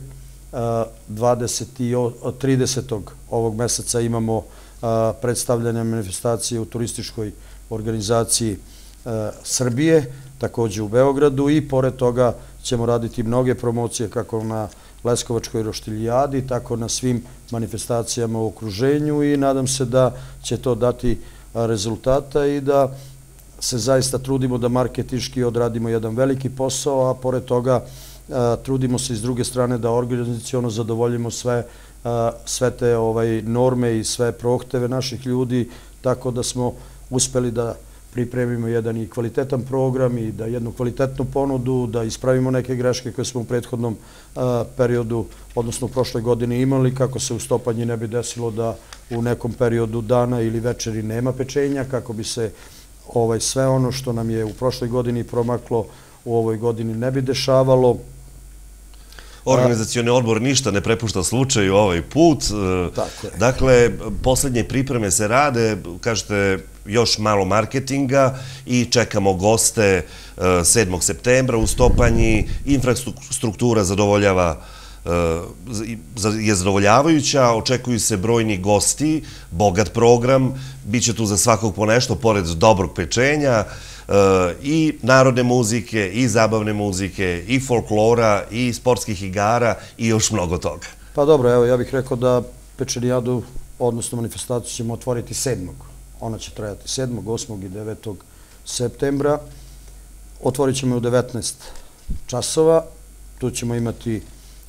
30. ovog meseca imamo predstavljanje manifestacije u turističkoj organizaciji Srbije, takođe u Beogradu i pored toga ćemo raditi mnoge promocije kako na Leskovačkoj roštiljadi, tako na svim manifestacijama u okruženju i nadam se da će to dati rezultata i da se zaista trudimo da marketinški odradimo jedan veliki posao, a pored toga trudimo se iz druge strane da organizaciono zadovoljimo sve te norme i sve prohteve naših ljudi, tako da smo uspeli da pripremimo jedan i kvalitetan program i da jednu kvalitetnu ponudu, da ispravimo neke greške koje smo u prethodnom periodu, odnosno u prošloj godini imali, kako se u Stopanji ne bi desilo da u nekom periodu dana ili večeri nema pečenja, kako bi se sve ono što nam je u prošloj godini promaklo u ovoj godini ne bi dešavalo. Organizacioni odbor ništa ne prepušta slučaju ovaj put. Dakle, poslednje pripreme se rade, kažete, još malo marketinga i čekamo goste 7. septembra u Stopanji. Infrastruktura je zadovoljavajuća, očekuju se brojni gosti, bogat program, bit će tu za svakog po nešto, pored dobrog pečenja, i narodne muzike, i zabavne muzike, i folklora, i sportskih igara i još mnogo toga. Pa dobro, evo, ja bih rekao da pečenijadu, odnosno manifestaciju, ćemo otvoriti 7. Ona će trajati 7., 8. i 9. septembra. Otvorit ćemo u 19 časova. Tu ćemo imati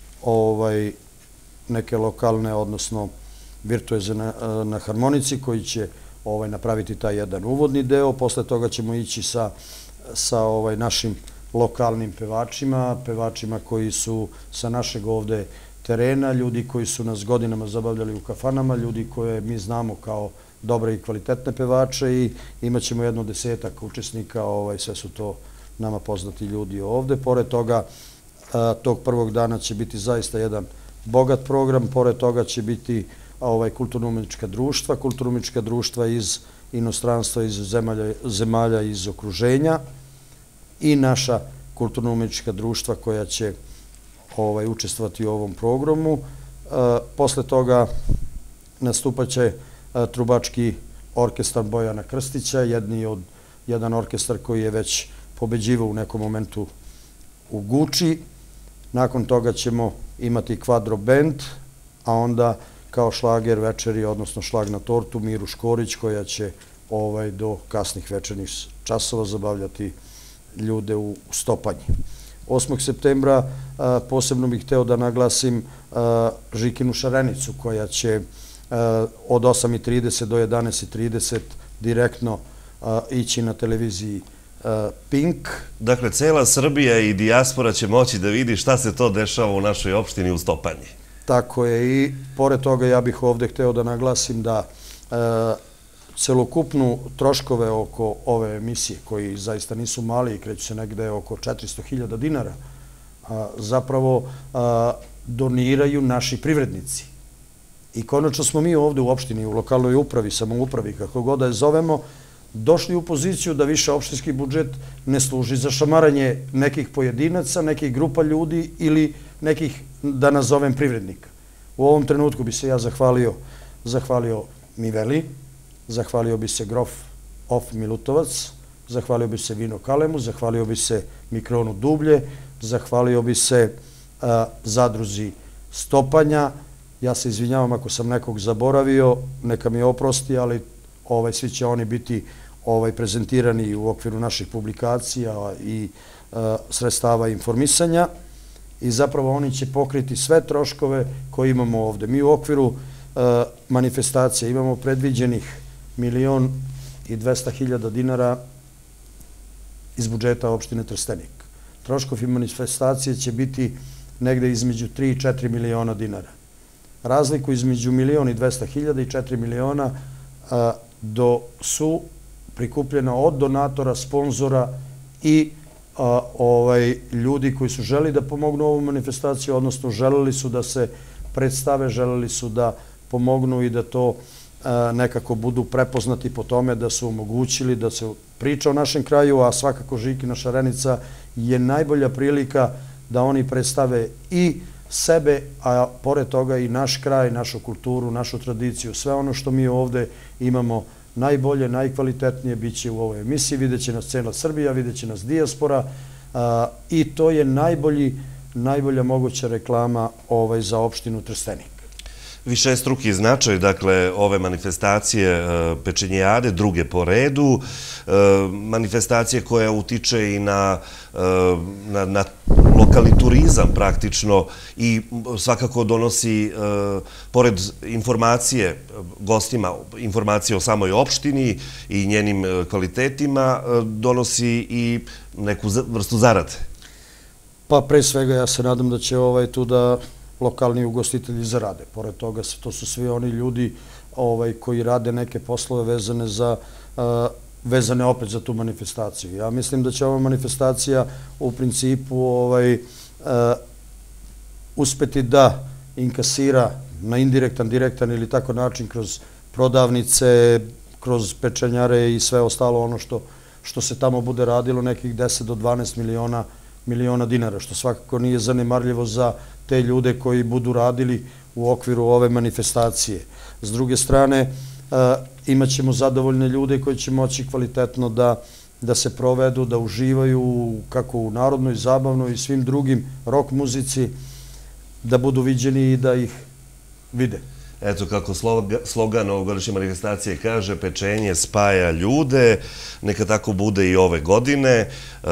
neke lokalne, odnosno virtueze na harmonici koji će napraviti taj jedan uvodni deo. Posle toga ćemo ići sa našim lokalnim pevačima koji su sa našeg ovde terena, ljudi koji su nas godinama zabavljali u kafanama, ljudi koje mi znamo kao dobre i kvalitetne pevače i imat ćemo jedno 10-ak učesnika, sve su to nama poznati ljudi ovde. Pored toga, tog prvog dana će biti zaista jedan bogat program, pored toga će biti kulturno-umetnička društva iz inostranstva, iz zemalja iz okruženja i naša kulturno-umetnička društva koja će učestvovati u ovom programu. Posle toga nastupaće trubački orkestar Bojana Krstića, jedan orkestar koji je već pobeđivao u nekom momentu u Guči. Nakon toga ćemo imati kvadro band, a onda kao šlager večeri, odnosno šlag na tortu, Miru Škorić, koja će do kasnih večernjih časova zabavljati ljude u Stopanji. 8. septembra posebno bih hteo da naglasim Žikinu šarenicu, koja će od 8:30 do 11:30 direktno ići na televiziji Pink. Dakle, cela Srbija i dijaspora će moći da vidi šta se to dešava u našoj opštini u Stopanji. Tako je i pored toga ja bih ovde hteo da naglasim da celokupnu troškove oko ove emisije, koji zaista nisu mali i kreću se negde oko 400.000 dinara, zapravo doniraju naši privrednici. I konačno smo mi ovde u opštini, u lokalnoj upravi, samoupravi, kako god da je zovemo, došli u poziciju da više opštinski budžet ne služi za šamaranje nekih pojedinaca, nekih grupa ljudi ili nekih, da nazovem, privrednika. U ovom trenutku bi se ja zahvalio Miveli, zahvalio bi se Grof of Milutovac, zahvalio bi se Vino Kalemu, zahvalio bi se Mikronu Dublje, zahvalio bi se Zadruzi Stopanja. Ja se izvinjavam ako sam nekog zaboravio, neka mi oprosti, ali svi će oni biti prezentirani u okviru naših publikacija i sredstava informisanja i zapravo oni će pokriti sve troškove koje imamo ovde. Mi u okviru manifestacije imamo predviđenih 1.200.000 dinara iz budžeta opštine Trstenik. Troškovi manifestacije će biti negde između 3 i 4 miliona dinara. Razliku između 1.200.000 i 4 miliona su prikupljena od donatora, sponzora i ljudi koji su želi da pomognu ovu manifestaciju, odnosno želeli su da se predstave, želeli su da pomognu i da to nekako budu prepoznati po tome da su omogućili da se priča o našem kraju, a svakako Žikina šarenica je najbolja prilika da oni predstave i sebe, a pored toga i naš kraj, našu kulturu, našu tradiciju, sve ono što mi ovde imamo najbolje, najkvalitetnije, bit će u ovoj emisiji, vidjet će nas cela Srbija, vidjet će nas dijaspora i to je najbolja moguća reklama za opštinu Trstenik. Višestruki značaj, dakle, ove manifestacije pečenjijade, druge po redu, manifestacije koja utiče i na lokalni turizam praktično i svakako donosi, pored informacije gostima, informacije o samoj opštini i njenim kvalitetima, donosi i neku vrstu zarade. Pa pre svega ja se nadam da će tu da lokalni ugostitelji zarade. Pored toga, to su svi oni ljudi koji rade neke poslove vezane opet za tu manifestaciju. Ja mislim da će ova manifestacija u principu uspeti da inkasira na indirektan, direktan ili tako način kroz prodavnice, kroz pečenjare i sve ostalo ono što se tamo bude radilo, nekih 10 do 12 miliona dinara, što svakako nije zanemarljivo za te ljude koji budu radili u okviru ove manifestacije. S druge strane, imat ćemo zadovoljne ljude koji će moći kvalitetno da se provedu, da uživaju kako u narodnoj, zabavnoj i svim drugim rock muzici, da budu viđeni i da ih vide. Eto kako slogan ovogodišnje manifestacije kaže, pečenje spaja ljude, neka tako bude i ove godine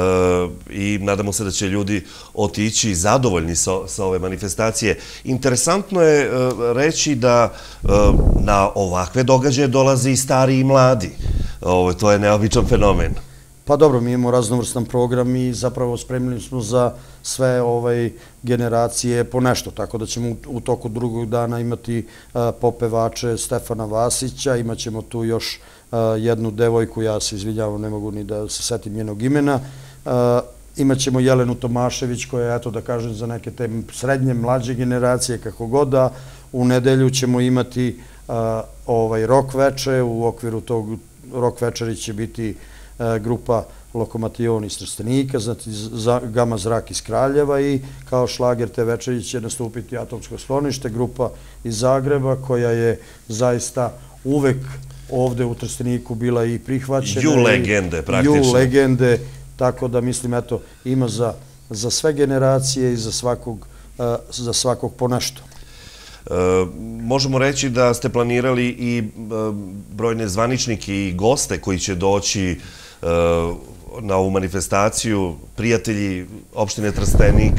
i nadamo se da će ljudi otići zadovoljni sa ove manifestacije. Interesantno je reći da na ovakve događaje dolaze i stari i mladi. To je neobičan fenomen. Pa dobro, mi imamo raznovrstan program i zapravo spremili smo za sve generacije po nešto, tako da ćemo u toku drugog dana imati popevače Stefana Vasića, imat ćemo tu još jednu devojku, ja se izvinjavam, ne mogu ni da se setim njenog imena, imat ćemo Jelenu Tomašević koja je, eto da kažem, za neke te srednje, mlađe generacije, kako god da, u nedelju ćemo imati rock veče, u okviru tog rock večeri će biti grupa Lokomotion iz Trstenika, znači Gama Zrak iz Kraljeva i kao šlager te večeri će nastupiti Atomsko sklonište, grupa iz Zagreba koja je zaista uvek ovde u Trsteniku bila i prihvaćena. Ju legende praktično. Ju legende, tako da mislim, eto, ima za sve generacije i za svakog po nešto. Možemo reći da ste planirali i brojne zvaničnike i goste koji će doći na ovu manifestaciju, prijatelji opštine Trstenik,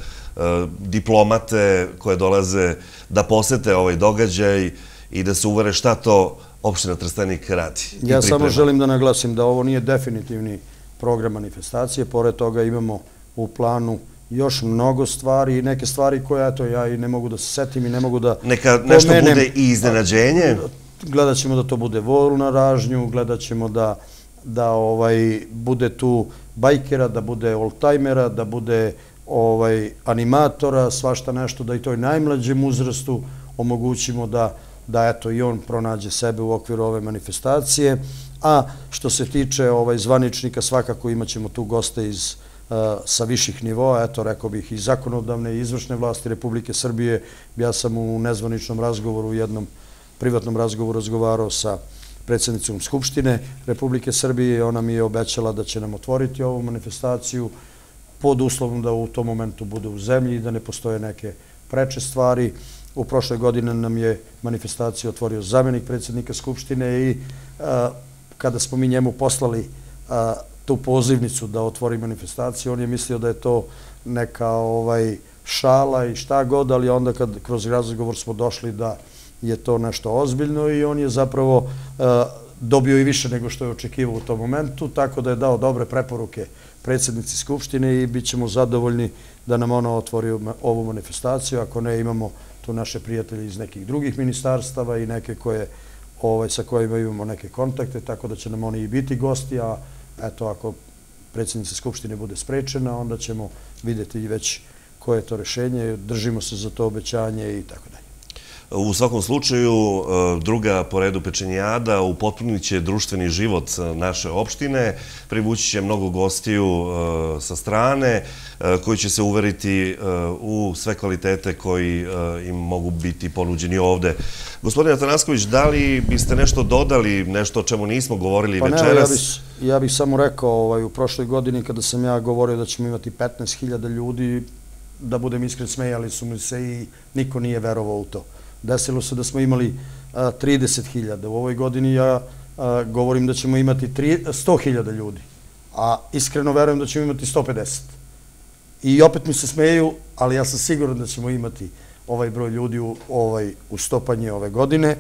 diplomate koje dolaze da posete ovaj događaj i da se uvere šta to opština Trstenik radi. Ja samo želim da naglasim da ovo nije definitivni program manifestacije, pored toga imamo u planu još mnogo stvari i neke stvari koje, eto, ja i ne mogu da se setim i ne mogu da pomenem. Neka nešto bude i iznenađenje? Gledat ćemo da to bude vol na ražnju, gledat ćemo da bude tu bajkera, da bude oldtimera, da bude animatora, svašta nešto, da i toj najmlađem uzrastu omogućimo da eto i on pronađe sebe u okviru ove manifestacije. A što se tiče zvaničnika, svakako imat ćemo tu goste sa viših nivoa, eto, rekao bih, i zakonodavne i izvršne vlasti Republike Srbije. Ja sam u nezvaničnom razgovoru, u jednom privatnom razgovoru razgovarao sa predsjednicom Skupštine Republike Srbije i ona mi je obećala da će nam otvoriti ovu manifestaciju pod uslovom da u tom momentu bude u zemlji i da ne postoje neke preče stvari. U prošle godine nam je manifestaciju otvorio zamjenik predsjednika Skupštine i kada smo mi njemu poslali tu pozivnicu da otvori manifestaciju, on je mislio da je to neka šala i šta god, ali onda kad kroz razgovor smo došli da je to nešto ozbiljno i on je zapravo dobio i više nego što je očekivao u tom momentu, tako da je dao dobre preporuke predsjednici Skupštine i bit ćemo zadovoljni da nam ona otvori ovu manifestaciju. Ako ne, imamo tu naše prijatelje iz nekih drugih ministarstava i neke sa kojima imamo neke kontakte, tako da će nam oni i biti gosti, a eto, ako predsjednica Skupštine bude sprečena, onda ćemo vidjeti već koje je to rešenje, držimo se za to obećanje i tako dalje. U svakom slučaju, druga po redu pečenjada upotpunit će društveni život naše opštine, privući će mnogo gostiju sa strane, koji će se uveriti u sve kvalitete koji im mogu biti ponuđeni ovde. Gospodine Atanasković, da li biste nešto dodali, nešto o čemu nismo govorili večeras? Ja bih samo rekao, u prošloj godini kada sam ja govorio da ćemo imati 15.000 ljudi, da budem iskren, smejali su mi se i niko nije verovao u to. Desilo se da smo imali 30.000. U ovoj godini ja govorim da ćemo imati 100.000 ljudi, a iskreno verujem da ćemo imati 150. I opet mi se smeju, ali ja sam siguran da ćemo imati ovaj broj ljudi u Stopanji ove godine.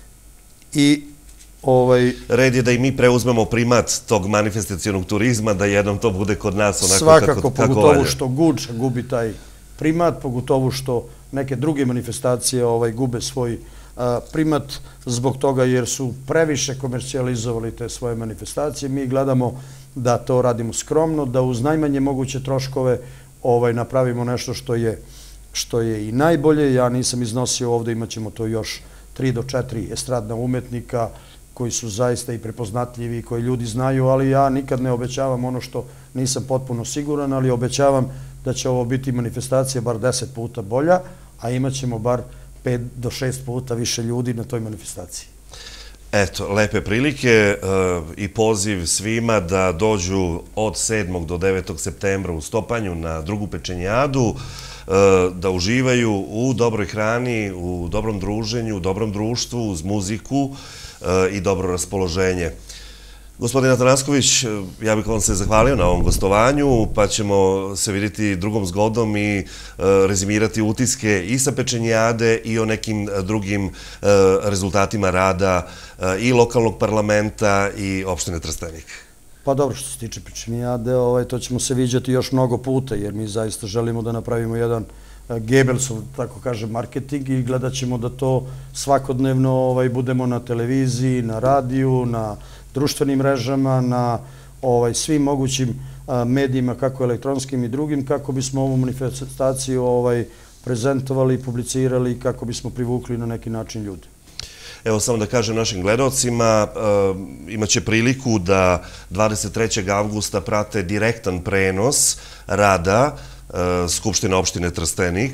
Red je da i mi preuzmemo primat tog manifestacijonog turizma, da jednom to bude kod nas onako kako valja. Svakako, pogotovo što Guča gubi taj primat, pogotovo što neke druge manifestacije gube svoj primat zbog toga jer su previše komercijalizovali te svoje manifestacije. Mi gledamo da to radimo skromno, da uz najmanje moguće troškove napravimo nešto što je i najbolje. Ja nisam iznosio ovde, imat ćemo to još 3 do 4 estradna umetnika koji su zaista i prepoznatljivi, koji ljudi znaju, ali ja nikad ne obećavam ono što nisam potpuno siguran, ali obećavam da će ovo biti manifestacija bar 10 puta bolja, a imat ćemo bar 5 do 6 puta više ljudi na toj manifestaciji. Eto, lepe prilike i poziv svima da dođu od 7. do 9. septembra u Stopanju na drugu pečenjadu, da uživaju u dobroj hrani, u dobrom druženju, u dobrom društvu, uz muziku i dobro raspoloženje. Gospodin Atanasković, ja bih vam se zahvalio na ovom gostovanju, pa ćemo se vidjeti drugom zgodom i rezimirati utiske i sa pečenjade i o nekim drugim rezultatima rada i lokalnog parlamenta i opštine Trstenik. Pa dobro, što se tiče pečenjade, to ćemo se viđati još mnogo puta, jer mi zaista želimo da napravimo jedan Gebelsov, tako kažem, marketing i gledat ćemo da to svakodnevno budemo na televiziji, na radiju, na društvenim mrežama, na svim mogućim medijima, kako elektronskim i drugim, kako bismo ovu manifestaciju prezentovali, publicirali i kako bismo privukli na neki način ljude. Evo samo da kažem našim gledalcima, imaće priliku da 23. avgusta prate direktan prenos rada Skupštine opštine Trstenik,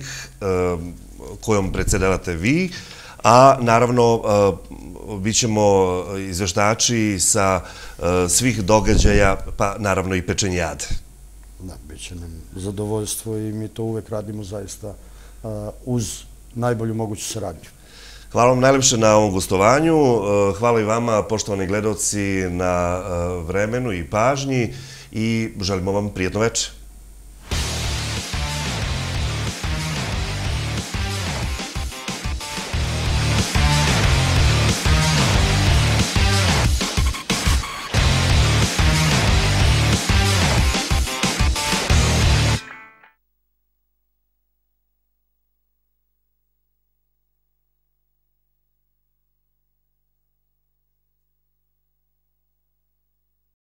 kojom predsedavate vi, a naravno bit ćemo izveštači sa svih događaja, pa naravno i pečenjade. Da, bit će nam zadovoljstvo i mi to uvek radimo zaista uz najbolju moguću saradnju. Hvala vam najlepše na ovom gostovanju, hvala i vama, poštovani gledalci, na vremenu i pažnji i želimo vam prijatno večer.